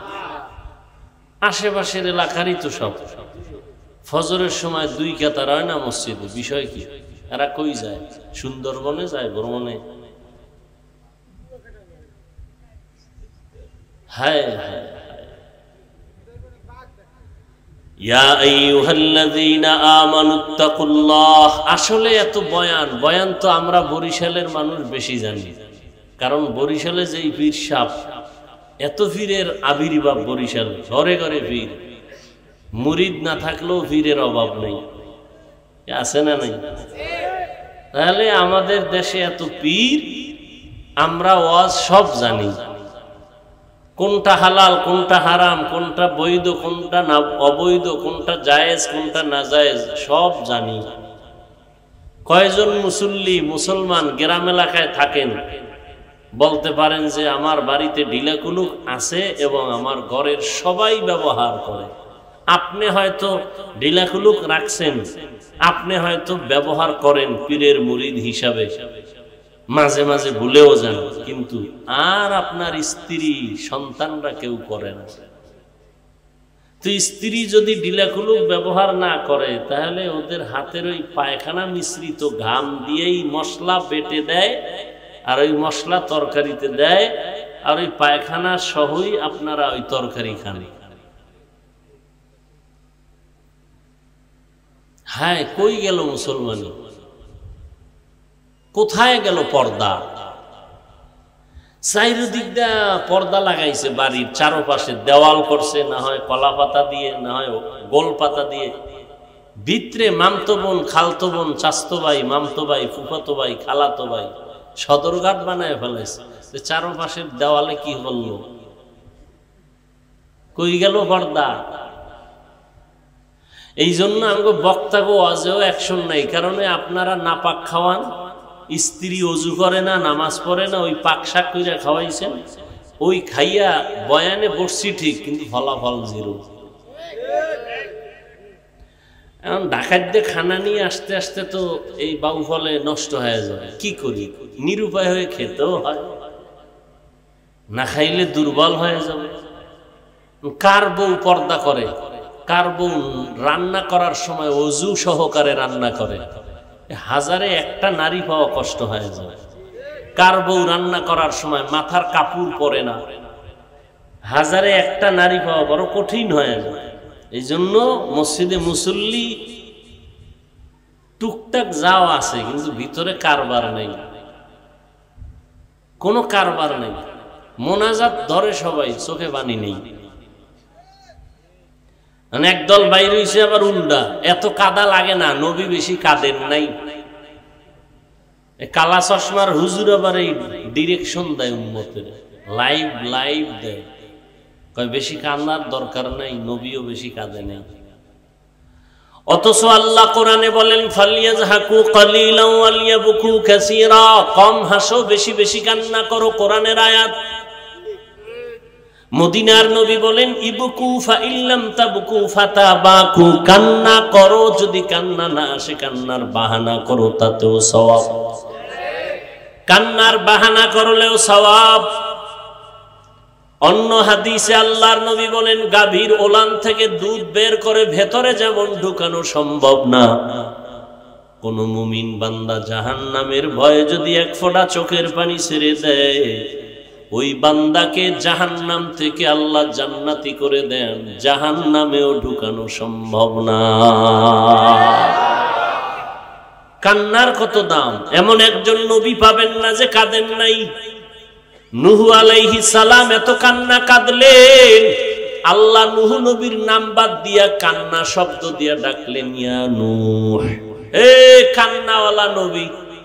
আশেপাশের এলাকারই তো সব। ফজরের সময় 2 কাতার হয় না মসজিদে, বিষয় কি? এরা কই যায়? সুন্দরবনে যায়, ভ্রমণে। হায় হায়, ইয়া আইয়ুহাল্লাযীনা আমানুত্তাকুল্লাহ। আসলে এত বয়ান তো আমরা বরিশালের মানুষ বেশি জানি, কারণ বরিশালে যেই পীর সাপ, এত পীরের আবির্ভাব বরিশালে, ঘরে ঘরে পীর। মুরিদ না থাকলেও পীরের অভাব নেই, আছে না নাই? তাহলে আমাদের দেশে এত পীর, আমরা ওয়াজ সব জানি, কোনটা হালাল, কোনটা হারাম, কোনটা বৈধ, কোনটা না অবৈধ, কোনটা জায়েজ, কোনটা না জায়েজ, সব জানি। কয়জন মুসল্লি মুসলমান গ্রাম এলাকায় থাকেন, বলতে পারেন যে আমার বাড়িতে ঢিলাকুলুক আছে এবং আমার ঘরের সবাই ব্যবহার করে। আপনি হয়তো ঢিলাকুলুক রাখছেন, আপনি হয়তো ব্যবহার করেন পীরের মুরিদ হিসাবে, মাঝে মাঝে ভুলেও যান, কিন্তু আর আপনার স্ত্রী সন্তানরা কেউ করে না। তো স্ত্রী যদি ঢিলাকুলুক ব্যবহার না করে, তাহলে ওদের হাতের ওই পায়খানা মিশ্রিত ঘাম দিয়েই মশলা বেটে দেয়, আর ওই মশলা তরকারিতে দেয়, আর ওই পায়খানা সহই আপনারা ওই তরকারি খান। হ্যাঁ, কই গেল মুসলমানি? কোথায় গেল পর্দা? চারিদিক দিয়ে পর্দা লাগাইছে, বাড়ির চারপাশে দেওয়াল করছে, না হয় কলা পাতা দিয়ে, না হয় গোল পাতা দিয়ে। ভিতরে মামতো বোন, খালতো বোন, চাচতো ভাই, মামতো ভাই, ফুফাতো ভাই, খালাতো ভাই, সদরঘাট বানায় ফেলাইছে। চারপাশের দেওয়ালে কি হলো? কই গেল পর্দা? এই জন্য আমাকে বক্তাগো আজও অ্যাকশন নাই, কারণ আপনারা নাপাক খাওয়ান, স্ত্রী অজু করে না, নামাজ পড়ে না, ওই পাক শাক কইরা খাওয়াইছেন, ওই খাইয়া বয়ানে বসছি ঠিক, কিন্তু ফলাফল জিরো। এখন ডাকাত খানা নিয়ে আসতে আসতে তো এই বাউফলে নষ্ট হয়ে যায়। কি করি? নিরুপায় হয়ে খেতেও হয়, না খাইলে দুর্বল হয়ে যাবে। কার বউ পর্দা করে? কার বউ রান্না করার সময় অজু সহকারে রান্না করে? হাজারে একটা নারী পাওয়া কষ্ট হয়ে যায়। কার বউ রান্না করার সময় মাথার কাপড় পরে না? হাজারে একটা নারী পাওয়া বড় কঠিন হয়ে যায়। এই জন্য মসজিদে মুসল্লি টুকটাক যাও আছে, কিন্তু ভিতরে কারবার নেই, কোনো কারবার নেই। মোনাজাত ধরে সবাই, চোখে পানি নেই। মানে একদল বাইরে হইছে আবার উল্টা, এত কাদা লাগে না, নবী বেশি কাঁদেন নাই। কালা চশমার হুজুর আবার এই ডিরেকশন দেয় উম্মতের, লাইভ লাইভ দেয়, কয় বেশি কান্নার দরকার নাই, নবীও বেশি কাঁদে নাই। অথচ আল্লাহ কোরআনে বলেন ফালিয়াজহাকু কালিলান ওয়ালিয়াবকু কাসীরা, কম হাসো বেশি বেশি কান্না করো, কোরআনের আয়াত। মদিনার নবী বলেন ইবকু ফাইল্লাম তাবকু ফাতাবাকু, কান্না করো, যদি কান্না না আসে কান্নার বাহানা করো, তাতেও সওয়াব। কান্নার বাহানা করলেও সওয়াব। অন্য হাদিসে আল্লাহর নবী বলেন গাভীর ওলান থেকে দুধ বের করে ভেতরে যেমন ঢুকানো সম্ভব না, কোন মুমিন বান্দা জাহান্নামের ভয়ে যদি এক ফোঁটা চোখের পানি ছেড়ে দেয়, ওই বান্দাকে জাহান্নাম থেকে আল্লাহ জান্নাতি করে দেন, জাহান্নামেও ঢুকানো সম্ভব না। কান্নার কত দাম! এমন একজন নবী পাবেন না যে কাঁদেন নাই। নূহ আলাইহিস সালাম এত কান্না কাঁদলেন, আল্লাহ নূহ নবীর নাম বাদ দিয়া কান্না শব্দ দিয়া ডাকলেন, ইয়া নূহ, হে কান্নাওয়ালা নবী।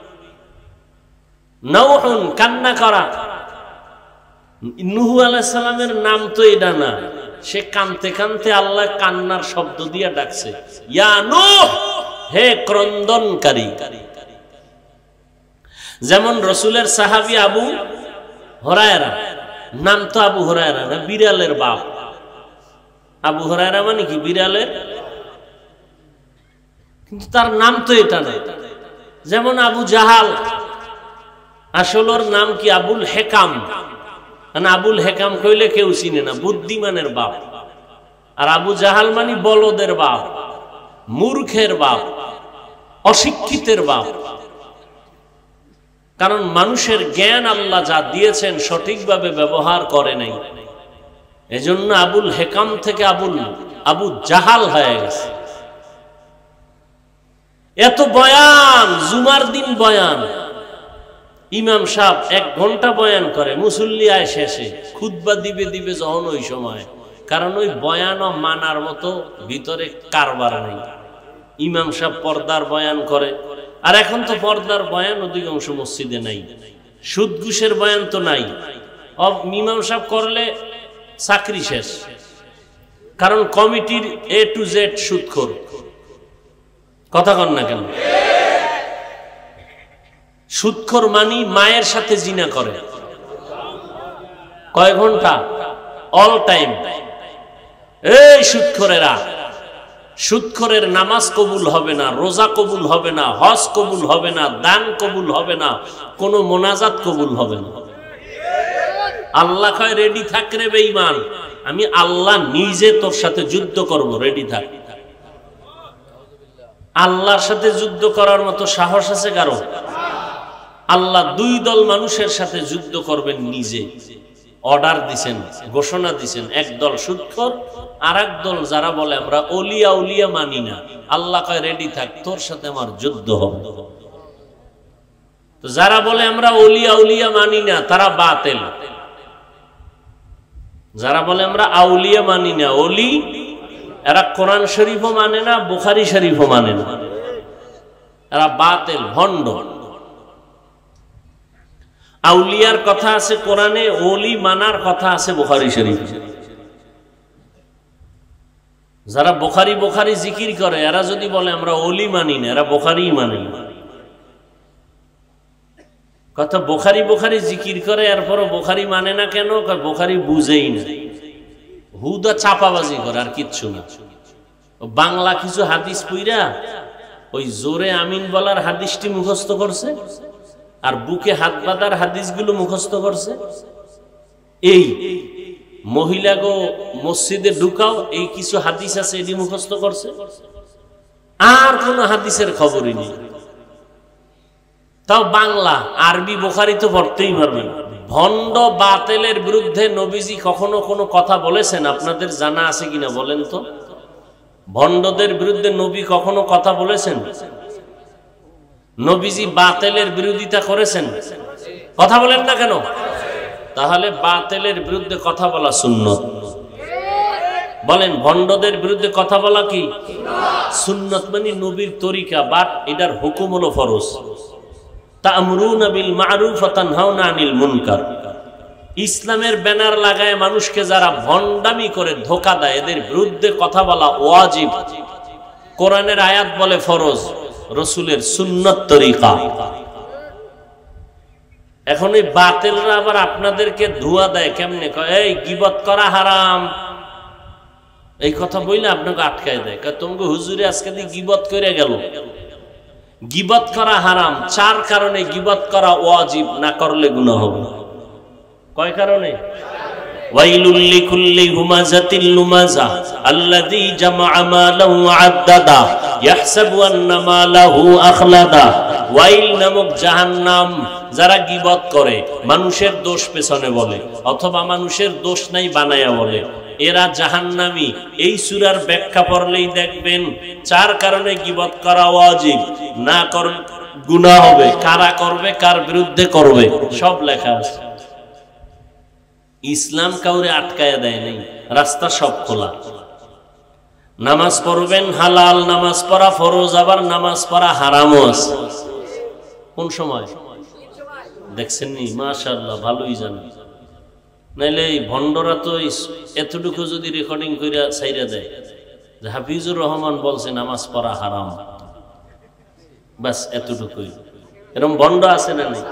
নূহুন কান্না করা। নূহ আলাইহিস সালামের নাম তো এটা না, সে কানতে কানতে আল্লাহ কান্নার শব্দ দিয়া ডাকছে, ইয়া নূহ, হে ক্রন্দনকারী। যেমন রসুলের সাহাবী আবু হুরায়রা, নাম তো আবু হুরায়রা না, বিড়ালের বাপ। আবু হুরায়রা মানে কি? বিড়ালের, কিন্তু তার নাম তো এটা না। যেমন আবু জাহাল, আসল নাম কি? আবুল হেকাম। আবুল হেকাম কইলে কেউ চিনে না, বুদ্ধিমানের বাপ। আর আবু জাহাল মানে বলদের বাপ, মূর্খের বাপ, অশিক্ষিতের বাপ। কারণ মানুষের জ্ঞান আল্লাহ যা দিয়েছেন সঠিকভাবে ব্যবহার করে নাই, এজন্য আবুল হেকাম থেকে আবু জাহাল হয়ে গেছে। এত বয়ান, জুমার দিন বয়ান, ইমাম সাহেব 1 ঘন্টা বয়ান করে, মুসল্লি আয় শেষে খুতবা দিবে যখন ওই সময়, কারণ ওই বয়ানও মানার মতো ভিতরে কারবার নেই। ইমাম সাহেব পর্দার বয়ান করে, আর এখন তো পর্দার বয়ান অধিকাংশ মসজিদে নাই, সুদ ঘুষের বয়ান তো নাই। ইমাম সাহেব করলে চাকরি শেষ, কারণ কমিটির A to Z সুদখোর। কথা কন না কেন? সুদখোর মানি মায়ের সাথে জিনা করে, কয় ঘন্টা? All time. এই সুদখোরেরা, সুদখোরের নামাজ কবুল হবে না, রোজা কবুল হবে না, হজ কবুল হবে না, দান কবুল হবে না, কোনো মোনাজাত কবুল হবে না। আল্লাহ কয় রেডি থাক রে বেঈমান, আমি আল্লাহ নিজে তোর সাথে যুদ্ধ করব, রেডি থাক। আল্লাহর সাথে যুদ্ধ করার মতো সাহস আছে কারো? আল্লাহ 2 দল মানুষের সাথে যুদ্ধ করবেন নিজে, অর্ডার দিছেন, ঘোষণা দিছেন। এক দল সুদখোর, আর এক দল যারা বলে আমরা ওলিয়া উলিয়া মানি না। আল্লাহ কয় রেডি থাক, তোর সাথে আমার যুদ্ধ হবে। তো যারা বলে আমরা ওলিয়া উলিয়া মানি না তারা বাতিল। যারা বলে আমরা আউলিয়া মানি না, ওলি, এরা কোরআন শরীফও মানে না, বুখারী শরীফও মানে না, এরা বাতিল, ভণ্ড। আউলিয়ার কথা আছে কোরআনে, ওলি মানার কথা আছে বুখারী শরীফে। যারা বুখারী জিকির করে, এরা যদি বলে আমরা ওলি মানি না, এরা বুখারীই মানে না। কথা বুখারী জিকির করে, এরপরও বুখারী মানে না কেন? বুখারী বুঝেই না, হুদা চাপাবাজি করে, আর কিচ্ছু না। বাংলা কিছু হাদিস পইরা ওই জোরে আমিন বলার হাদিসটি মুখস্থ করছে, আর বুকে হাত বাঁধার হাদিসগুলো মুখস্থ করছে। এই মহিলা গো মসজিদে ঢুকাও, এই কিছু হাদিস আছে এটি মুখস্থ করছে, আর কোন হাদিসের খবরই নেই। তাও বাংলা, আরবি বুখারী তো পড়তেই পারবেন। ভণ্ড বাতিলের বিরুদ্ধে নবীজি কখনো কোনো কথা বলেছেন? আপনাদের জানা আছে কিনা বলেন তো? ভণ্ডদের বিরুদ্ধে নবী কখনো কথা বলেছেন? নবীজি বাতিলের বিরোধিতা করেছেন? কথা বলেন না কেন? তাহলে বাতিলের বিরুদ্ধে কথা বলা সুন্নত। বলেন ভণ্ডদের বিরুদ্ধে কথা বলা কি সুন্নাত? মানে নবীর তরিকা, বাট এটার হুকুম হলো ফরজ। তা'মুরুনা বিল মা'রুফ ওয়া তানহাউনা আনিল মুনকার। ইসলামের ব্যানার লাগায় মানুষকে যারা ভণ্ডামি করে ধোঁকা দেয়, এদের বিরুদ্ধে কথা বলা ওয়াজিব। কোরআনের আয়াত বলে ফরজ, রাসূলের সুন্নাত তরিকা। এখন এই বাতিলরা আবার আপনাদেরকে ধোঁয়া দেয় কেমনে, কয় এই গীবত করা হারাম, এই কথা বইলে আপনাকে আটকায় দেয়, কয় তোমাকে হুজুরে আজকে দিয়ে গীবত করে গেল। গীবত করা হারাম, চার কারণে গীবত করা ওয়াজিব, না করলে গুনাহ হবে। কয় কারণে? ওয়াইলুল লিকুল্লি হুমাযাতিল লুমাযা আল্লাযী জামা'a মালাহু ওয়া আদ্দাদা ইয়াহসাবু আন্না মালাহু আখলাদা। ওয়াইল নামক জাহান্নাম যারা গীবত করে, মানুষের দোষ পেছনে বলে, অথবা মানুষের দোষ নাই বানায়া বলে, এরা জাহান্নামী। এই সূরার ব্যাখ্যা পড়লেই দেখবেন চার কারণে গীবত করা ওয়াজিব, না করলে গুনাহ হবে। কারা করবে, কার বিরুদ্ধে করবে, সব লেখা আছে। ইসলাম কাউরে আটকায়া দেয় নাই, রাস্তা সব খোলা। নামাজ পড়বেন হালাল, নামাজ পড়া ফরজ, আবার নামাজ পড়া হারামও আছে। কোন সময় দেখছেন নি? মাশাআল্লাহ, ভালোই জানেন। নাইলে এই ভণ্ডরা তো এতটুকু যদি রেকর্ডিং করে ছাইরা দেয় যে হাফিজুর রহমান বলছে নামাজ পড়া হারাম, বাস এতটুকুই। এরকম ভণ্ড আছে না নেই?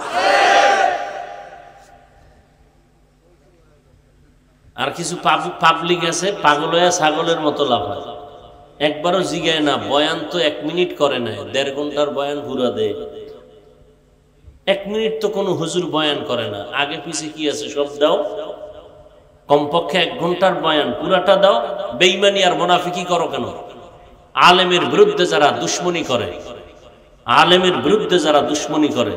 আর কিছু পাবলিক আছে পাগল হয়ে ছাগলের মতো লাফায়, একবারও জিগায় না। বয়ান তো 1 মিনিট করে না, 1.5 ঘন্টার বয়ান পুরা দেয়। 1 মিনিট তো কোনো হুজুর বয়ান করে না, আগে পিছে কি আছে সব দাও। কমপক্ষে 1 ঘন্টার বয়ান পুরাটা দাও। বেঈমানি আর মুনাফিকি করো কেন? আলেমের বিরুদ্ধে যারা দুশ্মনী করে, আলেমের বিরুদ্ধে যারা দুশ্মনী করে,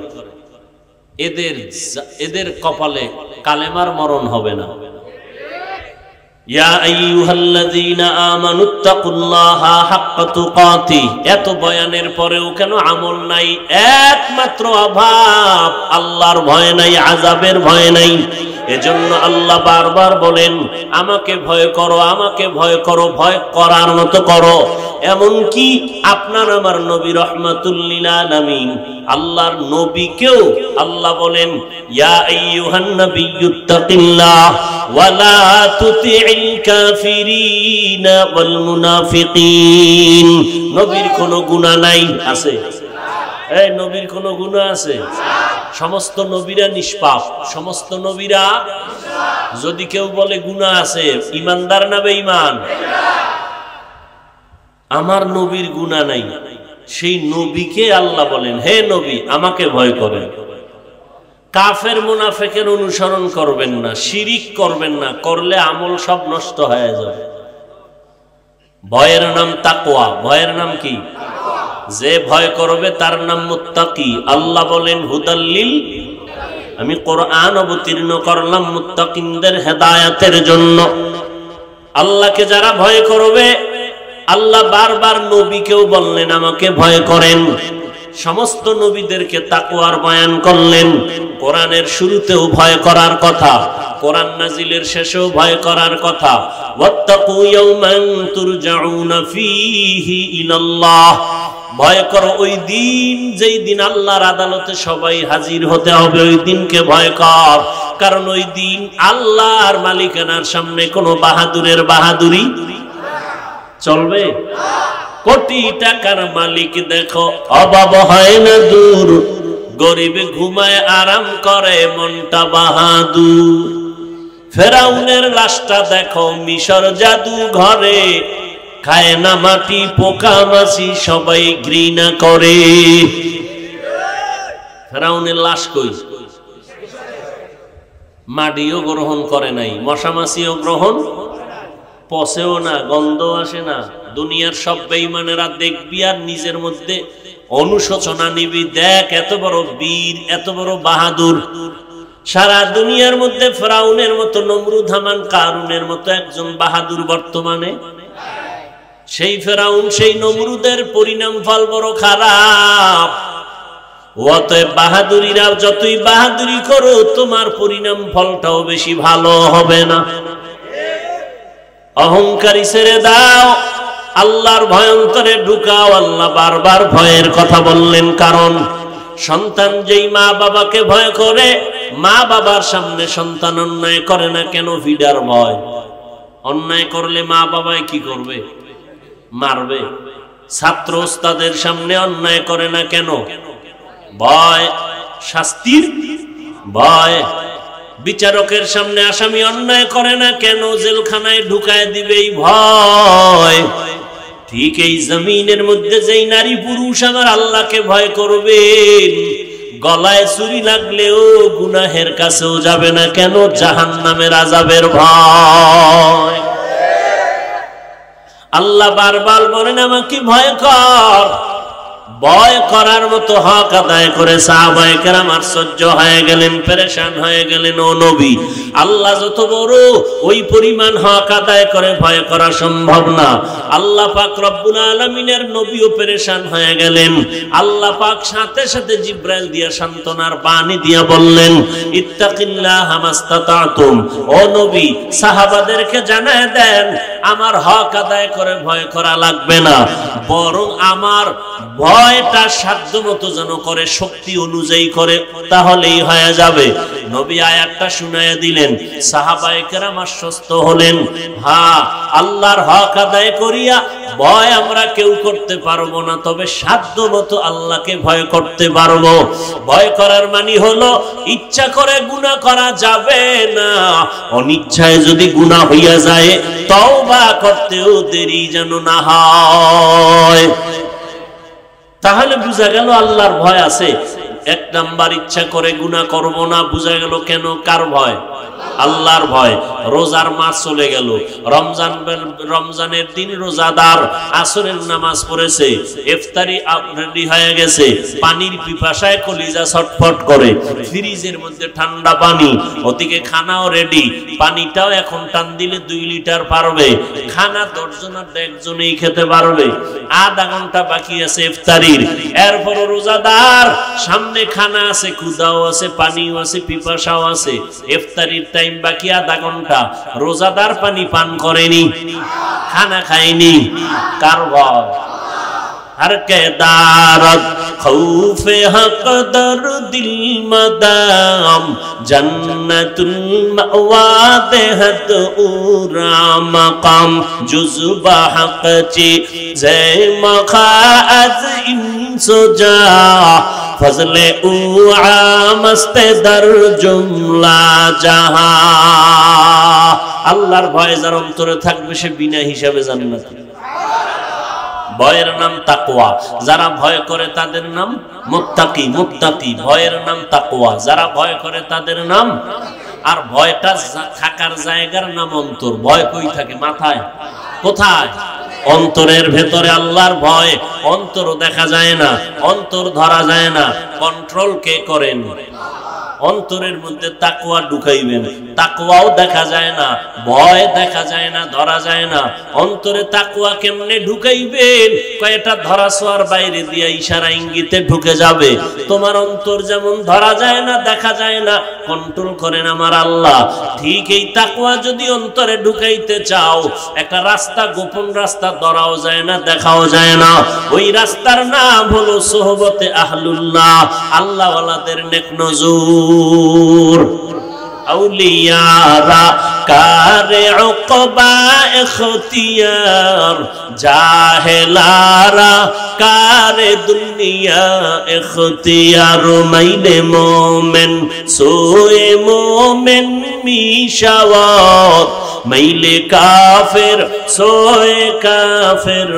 এদের কপালে কালেমার মরণ হবে না। ইয়া আইয়ুহাল্লাযীনা আমানুত্তাকুল্লাহা হাক্কা তুকাতি। এত বয়ানের পরেও কেন আমল নাই? একমাত্র অভাব, আল্লাহর ভয় নাই, আযাবের ভয় নাই। এজন্য আল্লাহ বারবার বলেন আমাকে ভয় করো, আমাকে ভয় করো, ভয় করার মতো করো। এমনকি আপনার আমার নবী রাহমাতুল লিল আলামিন, আল্লাহর নবীকেও আল্লাহ বলেন ইয়া আইয়ুহান নাবিয়্যুত্তাকিল্লাহ ওয়া লা তুতি'ল কাফিরিনা ওয়াল মুনাফিকিন। নবীর কোনো গুনাহ নাই, আছে? এই নবীর কোনো গুনাহ আছে? সমস্ত নবীরা নিষ্পাপ, সমস্ত নবীরা। যদি কেউ বলে গুনাহ আছে, ইমানদার না বেঈমান? আমার নবীর গুনাহ নাই, সেই নবীকে আল্লাহ বলেন হে নবী আমাকে ভয় করেন। কাফের মুনাফিকের অনুসরণ করবেন না, শিরিক করবেন না, করলে আমল সব নষ্ট হয়ে যাবে। ভয়ের নাম তাকওয়া। ভয়ের নাম কি? যে ভয় করবে তার নাম মুত্তাকি। আল্লাহ বলেন হুদাল্লিল, আমি কোরআন অবতীর্ণ করলাম মুত্তাকিনদের হেদায়েতের জন্য। আল্লাহকে যারা ভয় করবে, আল্লাহ বারবার নবীকেও বললেন আমাকে ভয় করেন। সমস্ত নবীদেরকে তাকওয়ার বয়ান করলেন। কোরআনের শুরুতেও ভয় করার কথা, কোরআন নাজিলের শেষেও ভয় করার কথা। ওয়াত্তাকু ইয়াওমান তুরজাউনা ফীহি ইলাল্লাহ। ভয় করো ওই দিন, যেই দিন আল্লাহর আদালতে সবাই হাজির হতে হবে, ওই দিনকে ভয় কর। কারণ ওই দিন আল্লাহর মালিকানার সামনে কোনো বাহাদুরের বাহাদুরি চলবে? কোটি টাকার মালিক দেখো অভাব হয় না দূর, গরিবে ঘুমায় আরাম করে মনটা বাহাদুর। ফেরাউনের লাশটা দেখো মিশর জাদু ঘরে, খায় না মাটি পোকা মাছি সবাই ঘৃণা করে। ফেরাউনের লাশ কই? মাটিও গ্রহণ করে নাই, মশা মাছিও গ্রহণ, পচেও না, গন্ধ আসে না। দুনিয়ার সব বেঈমানেরা দেখবি আর নিজের মধ্যে অনুশোচনা নিবি, দেখ এত বড় বীর, এত বড় বাহাদুর। সারা দুনিয়ার মধ্যে ফেরাউনের মতো, নমরুদ হামান কারুনের মতো একজন বাহাদুর বর্তমানে? সেই ফেরাউন, সেই নমরুদের পরিণাম ফল বড় খারাপ। অতএব বাহাদুরিরা যতই বাহাদুরি করো, তোমার পরিণাম ফলটাও বেশি ভালো হবে না। অহংকারী ছেড়ে দাও, আল্লাহর ভয় অন্তরে ঢুকাও। আল্লাহ বারবার ভয়ের কথা বললেন, কারণ সন্তান যেই মা বাবাকে ভয় করে, মা বাবার সামনে সন্তান অন্যায় করে না কেন? ভিডার ভয়। অন্যায় করলে মা বাবায় কি করবে? মারবে। ছাত্র ওস্তাদের সামনে অন্যায় করে না কেন? ভয়, শাস্তির ভয়। বিচারকের সামনে আসামি অন্যায় করে না কেন? জেলখানায় ঢুকায় দিবেই ভয়। ঠিক এই জমিনের মধ্যে যেই নারী পুরুষ আমার আল্লাহকে ভয় করবেন, গলায় ছুরি লাগলেও গুনাহের কাছেও যাবে না কেন? জাহান্নামের আযাবের ভয়। আল্লাহ বারবার বলেন আমাকে ভয় কর। ভয় করার মতো হক আদায় করে সাহাবায়ে কেরাম আশ্চর্য হয়ে গেলেন, পেরেশান হয়ে গেলেন। ও নবী, আল্লাহ যত বড়, ওই পরিমাণ হক আদায় করে ভয় করা সম্ভব না। আল্লাহ পাক রব্বুল আলামিনের নবীও পেরেশান হয়ে গেলেন। আল্লাহ পাক সাথে সাথে জিব্রাইল দিয়া সান্ত্বনার বাণী দিয়া বললেন, ইত্তাকিল্লাহ মাস্তাতাতুম। ও নবী, সাহাবাদেরকে জানায় দেন আমার হক আদায় করে ভয় করা লাগবে না, বরং আমার ভয়টা সাধ্য মতো যেন করে, শক্তি অনুযায়ী করে, তাহলেই হয়ে যাবে। নবী আয়াতটা শুনাইয়া দিলেন, সাহাবায়ে কেরাম আশ্বস্ত হলেন। হ্যাঁ, আল্লাহর হক আদায় করিয়া ভয় আমরা কেউ করতে পারবো না, তবে সাধ্য মতো আল্লাহকে ভয় করতে পারবো। ভয় করার মানে হলো ইচ্ছা করে গুনাহ করা যাবে না, অনিচ্ছায় যদি গুনাহ হইয়া যায় তওবা করতেও দেরি যেন না হয়। তাহলে বুঝা গেল আল্লাহর ভয় আছে। এক নাম্বার, ইচ্ছা করে গুনাহ করব না, বুঝা গেল কেন? কার ভয়? আল্লাহর ভয়। রোজার মাস চলে গেল, রমজানের দিন রোজাদার আসরের নামাজ পড়েছে, ইফতারি রেডি হয়ে গেছে, পানির পিপাসায় কলিজা ছটফট করে, ফ্রিজের মধ্যে ঠান্ডা পানি, ওদিকে খানাও রেডি, পানিটাও এখন টান দিলে 2 লিটার পারবে, খানা 10 জনের একজনেই খেতে পারবে, আধা ঘন্টা বাকি আছে ইফতারির। এরপর রোজাদার সামনে খানা আছে, ক্ষুধাও আছে, পানিও আছে, পিপাসাও আছে, ইফতারির টাইম বাকি আধা ঘন্টা। রোজাদার পানি পান করেনি, খানা খায়নি, কার ভয়? हर के दारत खौफे हक दर दिल मदाम जन्नतुल मअवा देहत उरा मकाम जुज़बा हक ची जे मखा अज इंसो जा फजले उ आमस्ते दर जुमला जहां। আল্লাহর ভয় যার অন্তরে থাকবে সে বিনা হিসাবে জান্নাত। ভয়ের নাম তাকওয়া, যারা ভয় করে তাদের নাম মুত্তাকি। মুত্তাকি ভয়ের নাম তাকওয়া, যারা ভয় করে তাদের নাম। আর ভয়টা থাকার জায়গার নাম অন্তর। ভয় কই থাকে? মাথায়। কোথায়? অন্তরের ভেতরে আল্লাহর ভয়। অন্তরও দেখা যায় না, অন্তর ধরা যায় না, কন্ট্রোল কে করেন? অন্তরের মধ্যে তাকওয়া ঢুকাইবেন। তাকওয়াও দেখা যায় না, ভয় দেখা যায় না, ধরা যায় না। অন্তরে তাকওয়া কেমনে ঢুকাইবেন? কয়টা ধরা ছোঁয়ার বাইরে দিয়ে ইশারা ইঙ্গিতে ঢুকে যাবে। তোমার অন্তর যেমন ধরা যায় না, দেখা যায় না, কন্ট্রোল করেন আমার আল্লাহ। ঠিক এই তাকওয়া যদি অন্তরে ঢুকাইতে চাও, একটা রাস্তা, গোপন রাস্তা, ধরাও যায় না, দেখাও যায় না। ওই রাস্তার নাম হলো সোহবতে আহলুল্লাহ, আল্লাহ ওয়ালাদের নেক নজর। আউলিয়ারা কারে উকবা ইখতিয়ার, জাহেলারা কারে দুনিয়া ইখতিয়ার। মাইলে মোমেন সোয়ে মোমেন মিশাওয়াত, মাইলে কাফের সোয়ে কাফের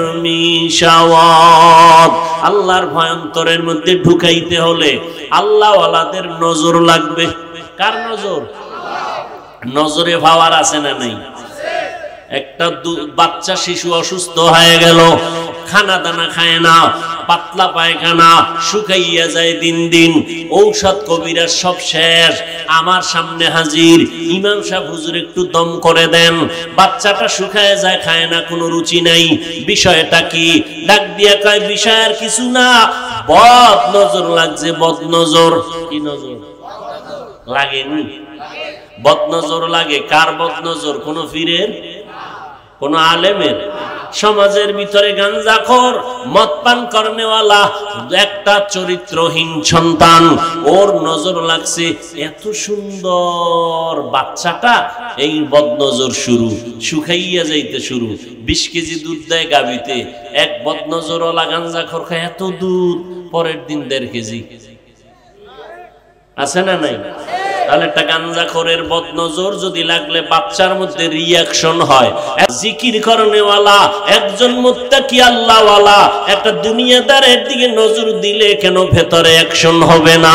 মিশাওয়াত। আল্লাহর ভয় অন্তরের মধ্যে ঢুকাইতে হলে আল্লাহ ওয়ালাদের নজর লাগবে। কার নজর? নজরে ভাওয়ার আছে না নাই? একটা বাচ্চা শিশু অসুস্থ হয়ে গেল, খানা দানা খায় না, পাতলা পায়খানা, শুকাইয়া যায় দিন দিন, ঔষধ কবিরাজ সব শেষ, আমার সামনে হাজির, ইমাম সাহেব হুজুর একটু দম করে দেন। বাচ্চাটা শুকায় যায়, খায় না, কোনো রুচি নাই। বিষয়টা কি? ডাক দিয়া কয় বিষয় আর কিছু না, বদ নজর লাগছে। বদ নজর। কি নজর লাগেনি? বদ নজর লাগে। কার বদ নজর? কোন পীরের? কোন আলেমের? সমাজের ভিতরে গাঞ্জাখোর মদ পান করনেওয়ালা একটা চরিত্রহীন সন্তান, ওর নজর লাগছে এত সুন্দর বাচ্চাটা, এই বদনজর শুরু, শুকাইয়া যাইতে শুরু। 20 কেজি দুধ দেয় গাবিতে, এক বদনজরওয়ালা গাঞ্জাখোর খায় এত দুধ, পরের দিন 1.5 কেজি। আছে না নাই? তাহলে একটা গাঞ্জাখোরের বদনজর যদি লাগলে বাচ্চার মধ্যে রিয়াকশন হয়। জিকির করনেওয়ালা একজন মুত্তাকি আল্লাহওয়ালা একটা দুনিয়াদারের দিকে নজর দিলে কেন ভেতরে অ্যাকশন হবে না?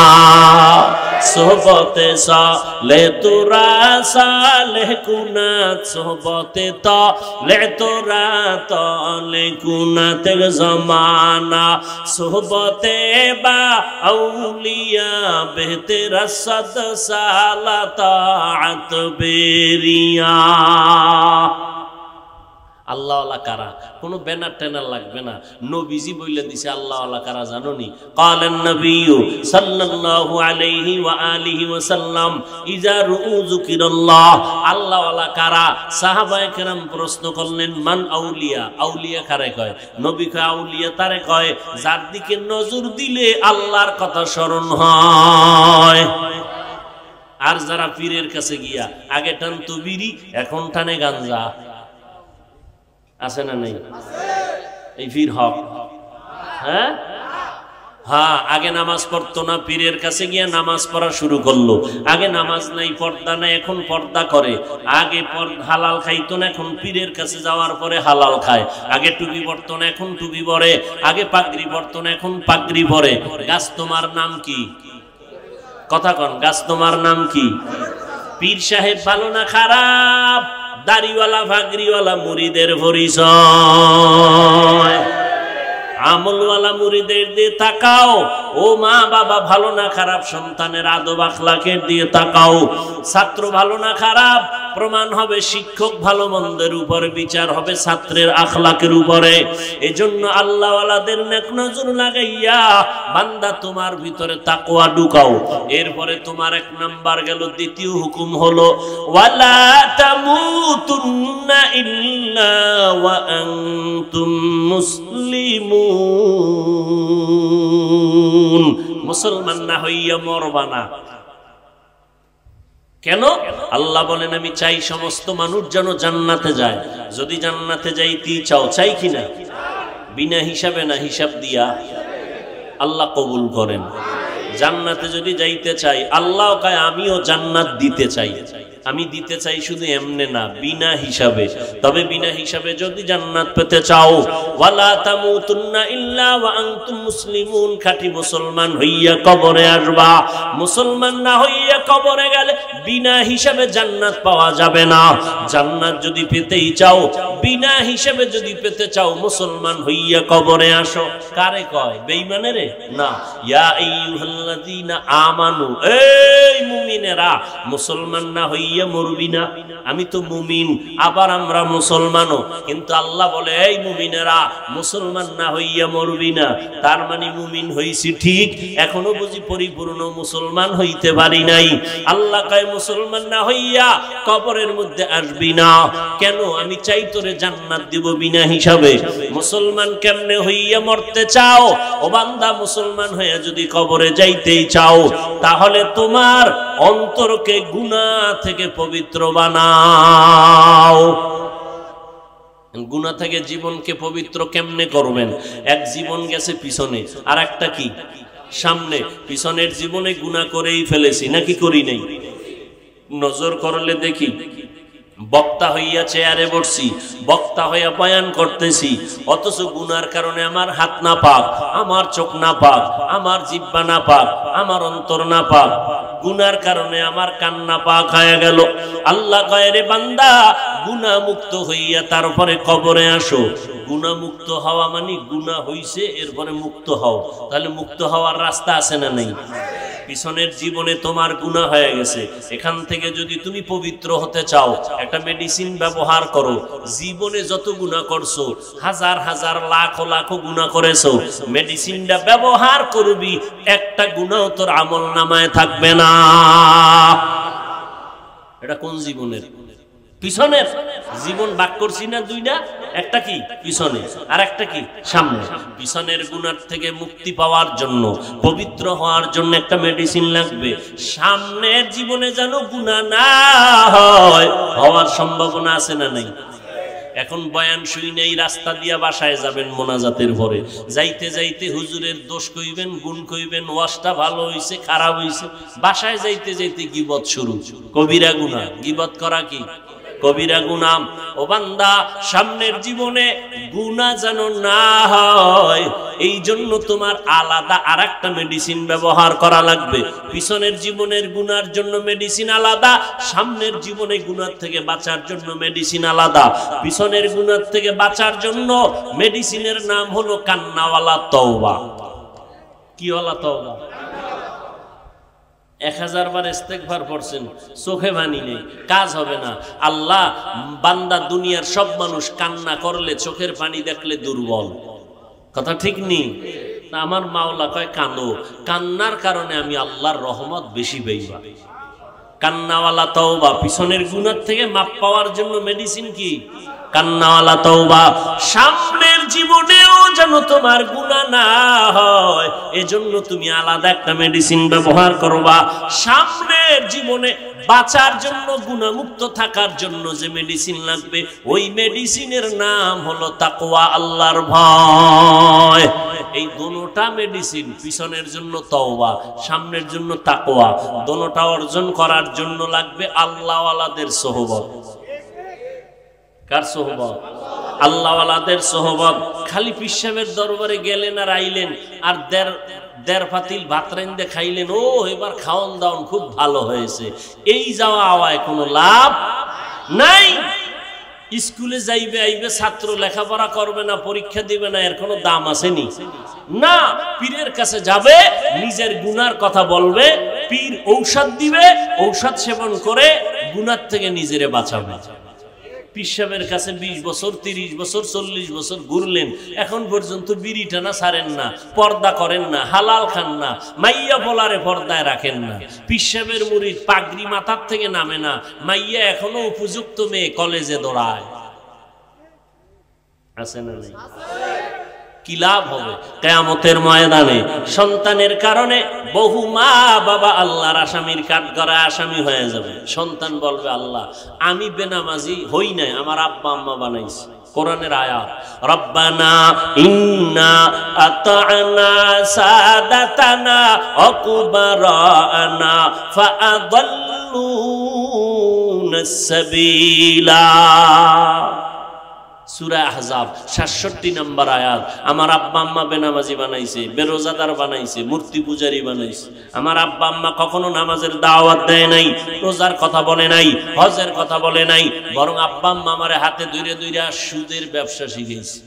সোহবতে সালে তোরা সালেহ কুনাত, সোহবতে তালে তোরা তালে কুনাত জমানা, সোহবতে বা আউলিয়া বেহতেরা সদ সালা তাআত বেরিয়া। আল্লাহওয়ালা কারা? কোনো ব্যানার ট্যানার লাগবে না, নবীজি বইলে দিছে আল্লাহওয়ালা কারা জানোনি? ক্বালান নবিয়্যু সাল্লাল্লাহু আলাইহি ওয়া আলিহি ওয়া সাল্লাম ইযা রুউ যিকিরাল্লাহ, আল্লাহওয়ালা কারা? সাহাবায়ে কেরাম প্রশ্ন করলেন মান আউলিয়া, আউলিয়া কারে কয়? নবী কয় আউলিয়া তারে কয় যার দিকে নজর দিলে আল্লাহর কথা স্মরণ হয়। আর যারা পীরের কাছে গিয়া আগে টানতো বিড়ি, এখন টানে গাঞ্জা, আছে না নেই? এই পীর হক? হ্যাঁ হ্যাঁ, আগে নামাজ পড়তো না, পীরের কাছে গিয়ে নামাজ পড়া শুরু করলো। আগে নামাজ নাই, পর্দা নাই, এখন পর্দা করে। আগে হালাল খাইতো না, এখন পীরের কাছে যাওয়ার পরে হালাল খায়। আগে টুপি পরতো না, এখন টুপি পরে। আগে পাগড়ি পরতো না, এখন পাগড়ি পরে। গাছ তোমার নাম কি? কথা কন, গাছ তোমার নাম কি? পীর সাহেব ভালো না খারাপ? দাড়িওয়ালা পাগড়িওয়ালা মুরিদের পরিচয়। আমলওয়ালা মুরিদের দিয়ে তাকাও, ও মা বাবা ভালো না খারাপ? সন্তানের আদব আখলাকের দিয়ে তাকাও। ছাত্র ভালো না খারাপ? প্রমাণ হবে শিক্ষক ভালো মন্দের উপরে, বিচার হবে ছাত্রের আখলাকের উপরে। এজন্য আল্লাহওয়ালাদের নেক নজর লাগাইয়া বান্দা তোমার ভিতরে তাকওয়া ঢুকাও। এরপরে তোমার 1 নাম্বার গেল। দ্বিতীয় হুকুম হলো ওয়ালা তামুতুন্না ইল্লা ওয়া আনতুম মুসলিমুন, মুসলমান না হইয়া মরবা না। কেন? আল্লাহ বলেন আমি চাই সমস্ত মানুষ যেন জান্নাতে যায়। যদি জান্নাতে যাইতে চাও, চাই কিনা? বিনা হিসাবে না, হিসাব দিয়া। আল্লাহ কবুল করেন। জান্নাতে যদি যাইতে চাই, আল্লাহ কয় আমিও জান্নাত দিতে চাই। আমি দিতে চাই শুধু এমনে না, বিনা হিসাবে। তবে বিনা হিসাবে যদি জান্নাত পেতে চাও, ওয়ালা তামুতুন্না ইল্লা ওয়া আনতুম মুসলিমুন, খাঁটি মুসলমান হইয়া কবরে আসবা। মুসলমান না হইয়া কবরে গেলে বিনা হিসাবে জান্নাত পাওয়া যাবে না। জান্নাত যদি পেতেই চাও, বিনা হিসাবে যদি পেতে চাও, মুসলমান হইয়া কবরে আসো। কারে কয়? বেঈমানেরে না। ইয়া আইয়ুহাল্লাযীনা আমানু, এই মুমিনেরা, মুসলমান না হইয়া মরবি না। আমি তো মুমিন, আবার আমরা মুসলমানও, কিন্তু আল্লাহ বলে এই মুমিনেরা, মুসলমান না হইয়া মরবি না। তার মানে মুমিন হইছি ঠিক, এখনো বুঝি পরিপূর্ণ মুসলমান হইতে পারি নাই। আল্লাহ কয় মুসলমান না হইয়া কবরের মধ্যে আসবি না। কেন? আমি চাই তোরে জান্নাত দিব বিনা হিসাবে। মুসলমান কেমনে হইয়া মরতে চাও? ও বান্দা, মুসলমান হইয়া যদি কবরে যাইতেই চাও, তাহলে তোমার অন্তরকে গুনাহ থেকে পবিত্র বানাও। গুনাহ থেকে জীবনকে পবিত্র কেমনে করবেন? এক জীবন গেছে পিছনে, আর একটা কি সামনে। পিছনের জীবনে গুনাহ করেই ফেলেছি, নাকি করি নাই? নজর করলে দেখি বক্তা হইয়া চেয়ারে বসছি, বক্তা হইয়া বয়ান করতেছি, অথচ গুনার কারণে আমার হাত না পাক, আমার চোখ না পাক, আমার জিহ্বা না পাক, আমার অন্তর না পাক। গুনার কারণে আমার কান না পাক হয়ে গেল। আল্লাহ কয় রে বান্দা, গুনাহ মুক্ত হইয়া তারপরে কবরে আসো। গুনাহ মুক্ত হওয়া মানে গুনাহ হইছে এরপরে মুক্ত হও। তাহলে মুক্ত হওয়ার রাস্তা আছে না নাই? পিছনের জীবনে তোমার গুনাহ হয়ে গেছে, এখান থেকে যদি তুমি পবিত্র হতে চাও, একটা মেডিসিন ব্যবহার করো। জীবনে যত গুনাহ করছো, হাজার হাজার লাখ লাখ গুনাহ করেছো, মেডিসিনটা ব্যবহার করবি, একটা গুনাহ তোর আমলনামায় থাকবে না। এটা কোন জীবনের? পিছনের জীবন ভাগ করছি না দুইটা, একটা কি পিছনে আর একটা কি সামনে। পিছনের গুনার থেকে মুক্তি পাওয়ার জন্য, পবিত্র হওয়ার জন্য একটা মেডিসিন লাগবে। সামনের জীবনে যেন গুনাহ না হয়, হওয়ার সম্ভাবনা আছে না নাই? এখন বয়ান শুই নেই, রাস্তা দিয়া বাসায় যাবেন মোনাজাতের পরে, যাইতে যাইতে হুজুরের দোষ কইবেন, গুণ কইবেন, ওয়াজটা ভালো হইছে খারাপ হইছে, বাসায় যাইতে যাইতে গীবত শুরু। কবিরা গুনাহ। গীবত করা কি কবিরা গুনাহ। ও বান্দা, সামনের জীবনে গুনাহ যেন না হয়, এই জন্য তোমার আলাদা আরেকটা মেডিসিন ব্যবহার করা লাগবে। পিছনের জীবনের গুনার জন্য মেডিসিন আলাদা, সামনের জীবনে গুনার থেকে বাঁচার জন্য মেডিসিন আলাদা। পিছনের গুনার থেকে বাঁচার জন্য মেডিসিনের নাম হলো কান্নাওয়ালা তওবা। কি ওয়ালা তওবা? 1000 বার ইস্তেগফার পড়ছেন, চোখে পানি নেই, কাজ হবে না। আল্লাহ বান্দা, দুনিয়ার সব মানুষ কান্না করলে, চোখের পানি দেখলে দুর্বল, কথা ঠিক নেই? আমার মাওলা কয় কাঁদো, কান্নার কারণে আমি আল্লাহর রহমত বেশি পাইবা। কান্নাওয়ালা তওবা। পিছনের গুনাহ থেকে মাপ পাওয়ার জন্য মেডিসিন কি? কান্নাওয়ালা তওবা। সামনের জীবনেও যেন তোমার গুনাহ না হয়, এজন্য তুমি আলাদা একটা মেডিসিন ব্যবহার করবা। সামনের জীবনে বাঁচার জন্য, গুনাহমুক্ত থাকার জন্য যে মেডিসিন লাগবে, ওই মেডিসিনের নাম হলো তাকওয়া, আল্লাহর ভয়। এই দুটোটা মেডিসিন, পিছনের জন্য তওবা, সামনের জন্য তাকওয়া, দুটোটা অর্জন করার জন্য লাগবে আল্লাহওয়ালাদের সোহবত। কার সোহবত? আল্লাহওয়ালাদের সোহবত। খালি পীর সাহেবের দরবারে গেলেন আর আইলেন, আর দেড় পাতিল ভাত রাইন্দে খাইলেন, ও এবার খাওয়ান দাওয়ান খুব ভালো হয়েছে, এই যাওয়া আওয়ায় কোনো লাভ নাই। স্কুলে যাইবে, আইবে, ছাত্র লেখাপড়া করবে না, পরীক্ষা দিবে না, এর কোনো দাম আসেনি না। পীরের কাছে যাবে, নিজের গুনার কথা বলবে, পীর ঔষধ দিবে, ঔষধ সেবন করে গুনার থেকে নিজেরে বাঁচাবে। পীর সাহেবের কাছে 20 বছর, 30 বছর, 40 বছর ঘুরলেন, এখন পর্যন্ত বিড়ি টানা ছাড়েন না, পর্দা করেন না, হালাল খান না, মাইয়া বলারে পর্দায় রাখেন না। পীর সাহেবের মুরিদ পাগড়ি মাথার থেকে নামে না, মাইয়া এখনো উপযুক্ত মেয়ে কলেজে দৌড়ায়। আছে না নাই? কি লাভ হবে কিয়ামতের ময়দানে? সন্তানের কারণে বহু মা বাবা আল্লাহর আসামির কাঠগড়ায় আসামি হয়ে যাবে। সন্তান বলবে, আল্লাহ আমি বেনামাজি হই নাই, আমার আব্বা আম্মা বানাইছে। কোরআনের আয়াত, রব্বানা ইন্না আতা'না সাদাতানা ওয়া কুবারানা ফাআদাল্লুনাস সাবিলা। সূরা আহজাব 67 নম্বর আয়াত। আমার আব্বা আম্মা বেনামাজি বানাইছে, বেরোজাদার বানাইছে, মূর্তি পূজারী বানাইছে। আমার আব্বা আম্মা কখনো নামাজের দাওয়াত দেয় নাই, রোজার কথা বলে নাই, হজের কথা বলে নাই, বরং আব্বা আম্মা আমারে হাতে ধরে ধরে সুদের ব্যবসা শিখাইছে।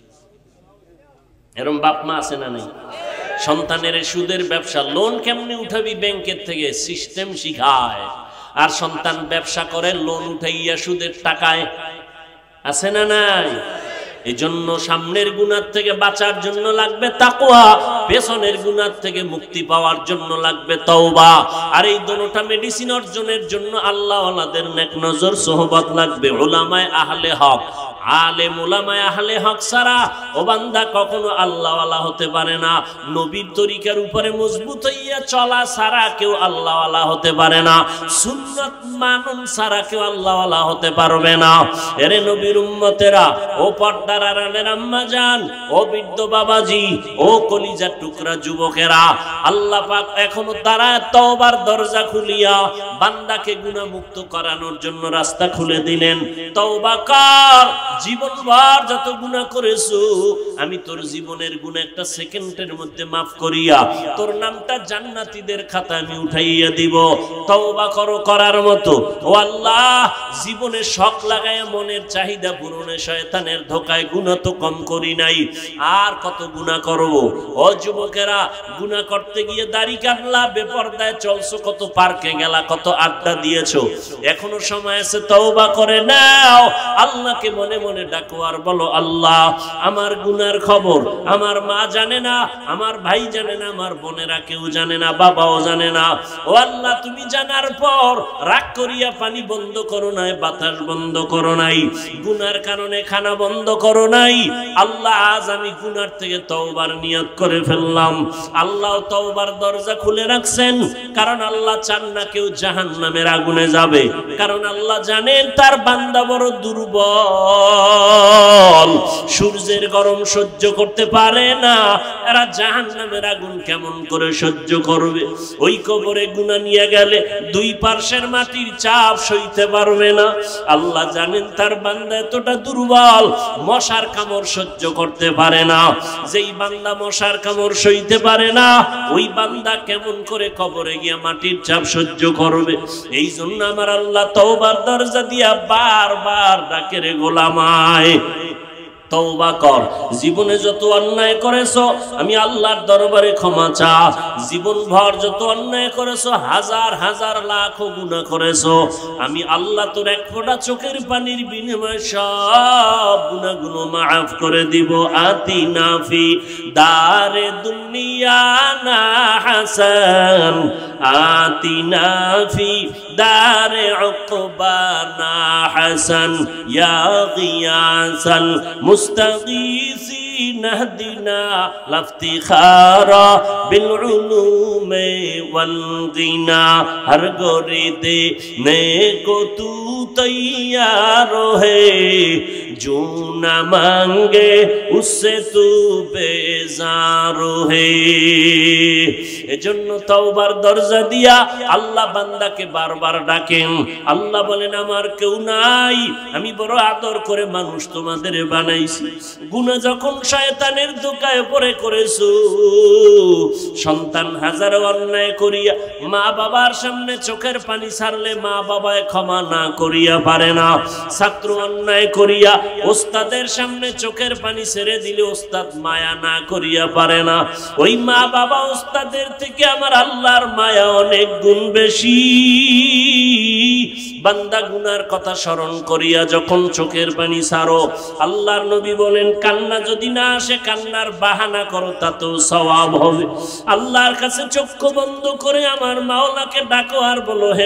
এরকম বাপ মা আছে না নাই? সন্তানের সুদের ব্যবসা, লোন কেমনে উঠাবি ব্যাংকের থেকে সিস্টেম শিখায়, আর সন্তান ব্যবসা করে লোন উঠাইয়া সুদের টাকায়। আছে না নাই? এজন্য সামনের গুনাহ থেকে বাঁচার জন্য লাগবে তাকওয়া, পেছনের গুনাহ থেকে মুক্তি পাওয়ার জন্য লাগবে তওবা। আর এই দুটোটা মেডিসিন অর্জনের জন্য আল্লাহওয়ালাদের নেক নজর সোহবত লাগবে। উলামায়ে আহলে হক, আলেম উলামায়ে আহলে হক ছাড়া ও বান্দা কখনো আল্লাহওয়ালা হতে পারে না। নবীর তরিকার উপরে মজবুত হইয়া চলা ছাড়া কেউ আল্লাহওয়ালা হতে পারে না। সুন্নাত মানন ছাড়া কেউ আল্লাহওয়ালা হতে পারবে না। এরে নবীর উম্মতেরা, ও পর্দার আড়ালের আম্মা জান, ও বৃদ্ধ বাবাজি, ও কলিজার টুকরা যুবকেরা, আল্লাহ পাক এখনো তারা তওবার দরজা খুলিয়া বান্দাকে গুনাহ মুক্ত করানোর জন্য রাস্তা খুলে দিলেন। তওবা কর, জীবনভর যত গুনাহ করেছো আমি তোর জীবনের গুনাহ একটা সেকেন্ডের মধ্যে মাফ করিয়া তোর নামটা জান্নাতীদের খাতায় আমি উঠাইয়া দিব। তওবা করো করার মতো। ও আল্লাহ, জীবনে শখ লাগায়া মনের চাহিদা পূরণে শয়তানের ধোকায় গুনাহ তো কম করি নাই, আর কত গুনাহ করব। ও যুবকেরা, গুনাহ করতে গিয়ে দাড়ি কাটলা, বেপরদায় চলছো, কত পার্কে গেলা, কত আড্ডা দিয়েছো, এখনো সময় আছে, তওবা করে নাও। আল্লাহকে মনে মনে ডাকো আর বলো, আল্লাহ আমার গুনার খবর আমার মা জানে না, আমার ভাই জানে না, আমার বোনেরা কেউ জানে না, বাবাও জানে না। ও আল্লাহ, তুমি জানার পর রাগ করিয়া পানি বন্ধ করো নাই, বাতাস বন্ধ করো নাই, গুনার কারণে খানা বন্ধ করো নাই। আল্লাহ আজ আমি গুনার থেকে তওবার নিয়ত করে ফেললাম। আল্লাহ তওবার দরজা খুলে রাখছেন, কারণ আল্লাহ চান না কেউ জাহান্নামের আগুনে যাবে, কারণ আল্লাহ জানেন তার বান্দা বড় দুর্বল, সূর্যের গরম সহ্য করতে পারে না, এরা জাহান্নামের আগুন কেমন করে সহ্য করবে? ওই কবরে গুনাহ নিয়ে গেলে দুই পার্শ্বের মাটির চাপ সইতে পারবে না। আল্লাহ জানেন তার বান্দা এতটা দুর্বল, মশার কামড় সহ্য করতে পারে না। যেই বান্দা মশার কামড় সইতে পারে না, ওই বান্দা কেমন করে কবরে গিয়ে মাটির চাপ সহ্য করবে? এই জন্য আমার আল্লাহ তওবার দরজা দিয়া বারবার ডাকে, রে গোলামায় তওবা কর। জীবনে যত অন্যায় করেছো আমি আল্লাহর দরবারে ক্ষমা চা। জীবন ভর যত অন্যায় করেছো, হাজার হাজার লাখ গুনাহ করেছো, আমি আল্লাহ তোর এক ফোঁটা চোখের পানির বিনিময়ে সব গুনাহগুলো মাফ করে দিব। আতিনা ফি দারে দুনিয়া না হাসান, আতিনা ফি দারে উকবানা হাসান, ইয়া গিয়াসাল মুস্তাগীসিন ইহদিনা লাফতিখারা বিল উলুমে ওয়াল গিনা। হর গরিদে নেকো তু তৈয়ার হে, जो न मांगे उससे तू बेजार है। এজন্য তওবার দরজা দিয়া আল্লাহ বান্দাকে বারবার ডাকেন। আল্লাহ বলেন আমার কেউ নাই, আমি বড় আদর করে মানুষ তোমাদের বানাইছি। গুনাহ যখন শয়তানের ধোঁকায় পড়ে করেছো, সন্তান হাজারো অন্যায় করিয়া মা বাবার সামনে চোখের পানি ছাড়লে মা বাবায় ক্ষমা না করিয়া পারে না। ছাত্র অন্যায় করিয়া ওস্তাদের সামনে চোখের পানি ছেড়ে দিলে ওস্তাদ মায়া না করিয়া পারে না। ওই মা বাবা ওস্তাদের থেকে আমার আল্লাহর মায়া অনেক গুণ বেশি। বান্দা গুনার কথা স্মরণ করিয়া যখন চোখের পানি ছাড়ো, আল্লাহর নবী বলেন কান্না যদি না আসে কান্নার বাহানা করো, তাতেও সওয়াব হবে। আল্লাহর কাছে চক্ষু বন্ধ করে আমার মাওলাকে ডাকো আর বলো, হে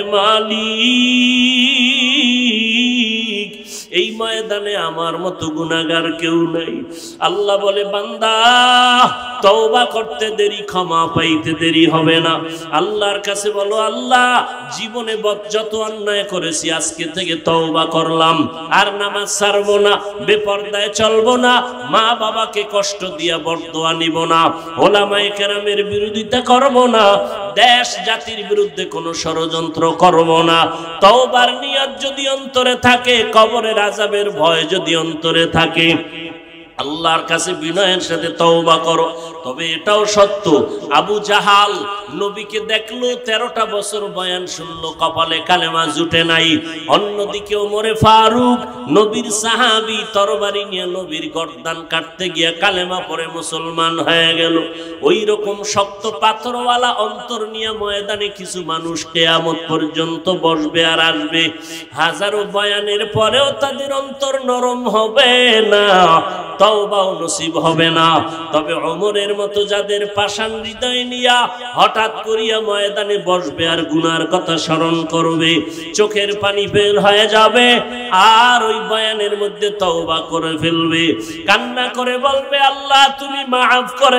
মালিক, এই ময়দানে আমার মতো গুনাহগার কেউ নাই। আল্লাহ বলে বান্দা তওবা করতে দেরি, ক্ষমা পাইতে দেরি হবে না। আল্লাহর কাছে বলো আল্লাহ জীবনে যত অন্যায় করেছি আজকে থেকে তওবা করলাম, আর নামাজ ছাড়বো না, বেপরদায় চলবো না, মা বাবাকে কষ্ট দিয়া বরদোয়া নিব না, ওলামায়ে কেরামের বিরোধিতা করব না, দেশ জাতির বিরুদ্ধে কোনো ষড়যন্ত্র করব না। তওবার নিয়ত যদি অন্তরে থাকে, কবরের আযাবের ভয় যদি অন্তরে থাকে, আল্লাহর কাছে বিনয়ের সাথে তওবা করো। তবে এটাও সত্য, আবু জাহাল নবীকে দেখলো, 13টা বছর বয়ান শুনলো, কপালে কালেমা জুটে নাই। অন্যদিকে ওমরে ফারুক নবীর সাহাবী, তরবারি নিয়ে নবীর গর্দান কাটতে গিয়ে কালেমা পড়ে মুসলমান হয়ে গেল। ওই রকম শক্ত পাথরওয়ালা অন্তর নিয়ে ময়দানে কিছু মানুষ কিয়ামত পর্যন্ত বসবে আর আসবে। হাজারো বয়ানের পরেও তাদের অন্তর নরম হবে না, তওবাও নসিব হবে না। তবে ওমরের মতো যাদের পাষাণ হৃদয় নিয়া হঠাৎ করিয়া ময়দানে বসবে আর গুনার কথা স্মরণ করবে, চোখের পানি বের হয়ে যাবে, আর ওই বয়ানের মধ্যে তওবা করে ফেলবে, কান্না করে বলবে আল্লাহ তুমি মাফ করে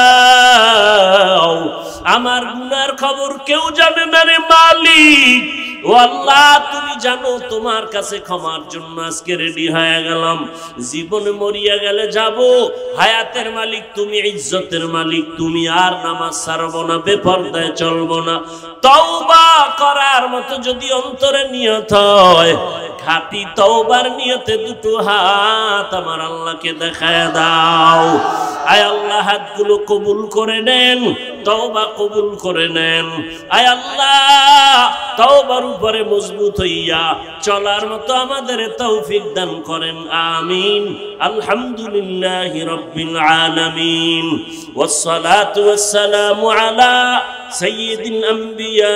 দাও, আমার গুনার খবর কেউ জানে না রে মালিক, ও আল্লাহ তুমি জানো, তোমার কাছে ক্ষমার জন্য আজকে রেডি হয়ে গেলাম। জীবনে মরিয়া গেলে যাব, হায়াতের মালিক তুমি, ইজ্জতের মালিক তুমি, আর নামাজ ছাড়বো না, বেপরদায় চলবো না। তওবা করার মতো যদি অন্তরে নিয়ত হয়, খাঁটি তওবার নিয়তে দুটো হাত আমার আল্লাহকে দেখায় দাও। আয় আল্লাহ হাতগুলো কবুল করে নেন, তওবা কবুল করে নেন। আয় আল্লাহ তওবার উপরে মজবুত হইয়া চলার মতো আমাদের তৌফিক দান করেন, আমিন। আলহামদুলিল্লাহি রাব্বিল আলামিন, ওয়াসসালাতু ওয়াসসালামু আলা সাইয়্যিদিল আমবিয়া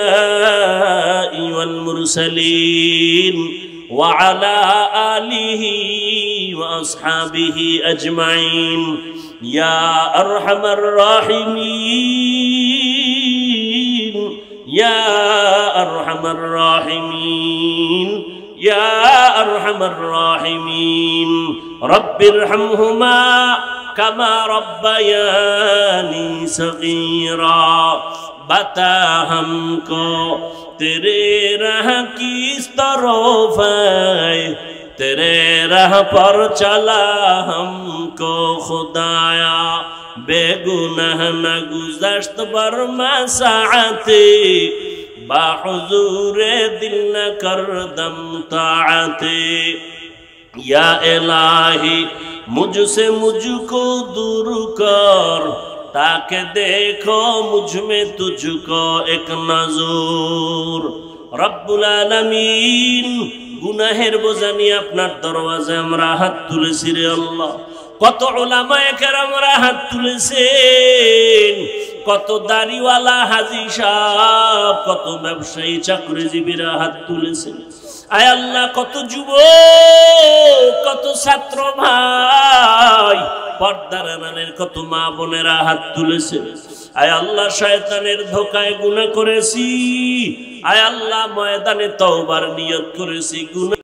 ওয়াল মুরসালিন ওয়া আলা আলিহি ওয়া আসহাবিহি আজমাইন। ইয়া আরহামার রাহিমিন, ইয়া আরহামার রাহিমিন ইয়া আরহামার রাহিমিন রব্বিরহামহুমা কামা রব্বায়ানি সগীরা बता हमको तेरे राह किस तरफ है तेरे राह पर चला हमको खुदाया बेगुनाह न गुज़श्त बरमा साअते बाहुज़ूरे दिल न करदम ताअते या इलाही मुझसे मुझको दूर कर ताके देखो मुझ में तुझको एक नजर रब्बुल आलमीन गुनाहेर बोझा निये आपनार दरवाजाय आमरा हाथ तुलेছি रे आल्लाह कत उलामाए केरामरा हाथ तुलेছেন कत दाড়িওয়ালা हाजी साहेब कत ব্যবসায়ী চাকরিজীবীরা হাত তুলেছেন आय अल्लाह कत যুবক कत ছাত্র ভাই पर्दार आড়ালের কত মা বোনেরা হাত তুলেছে आय अल्लाह শয়তানের ধোঁকায় গুনাহ করেছি आय अल्लाह ময়দানে তওবার নিয়ত করেছি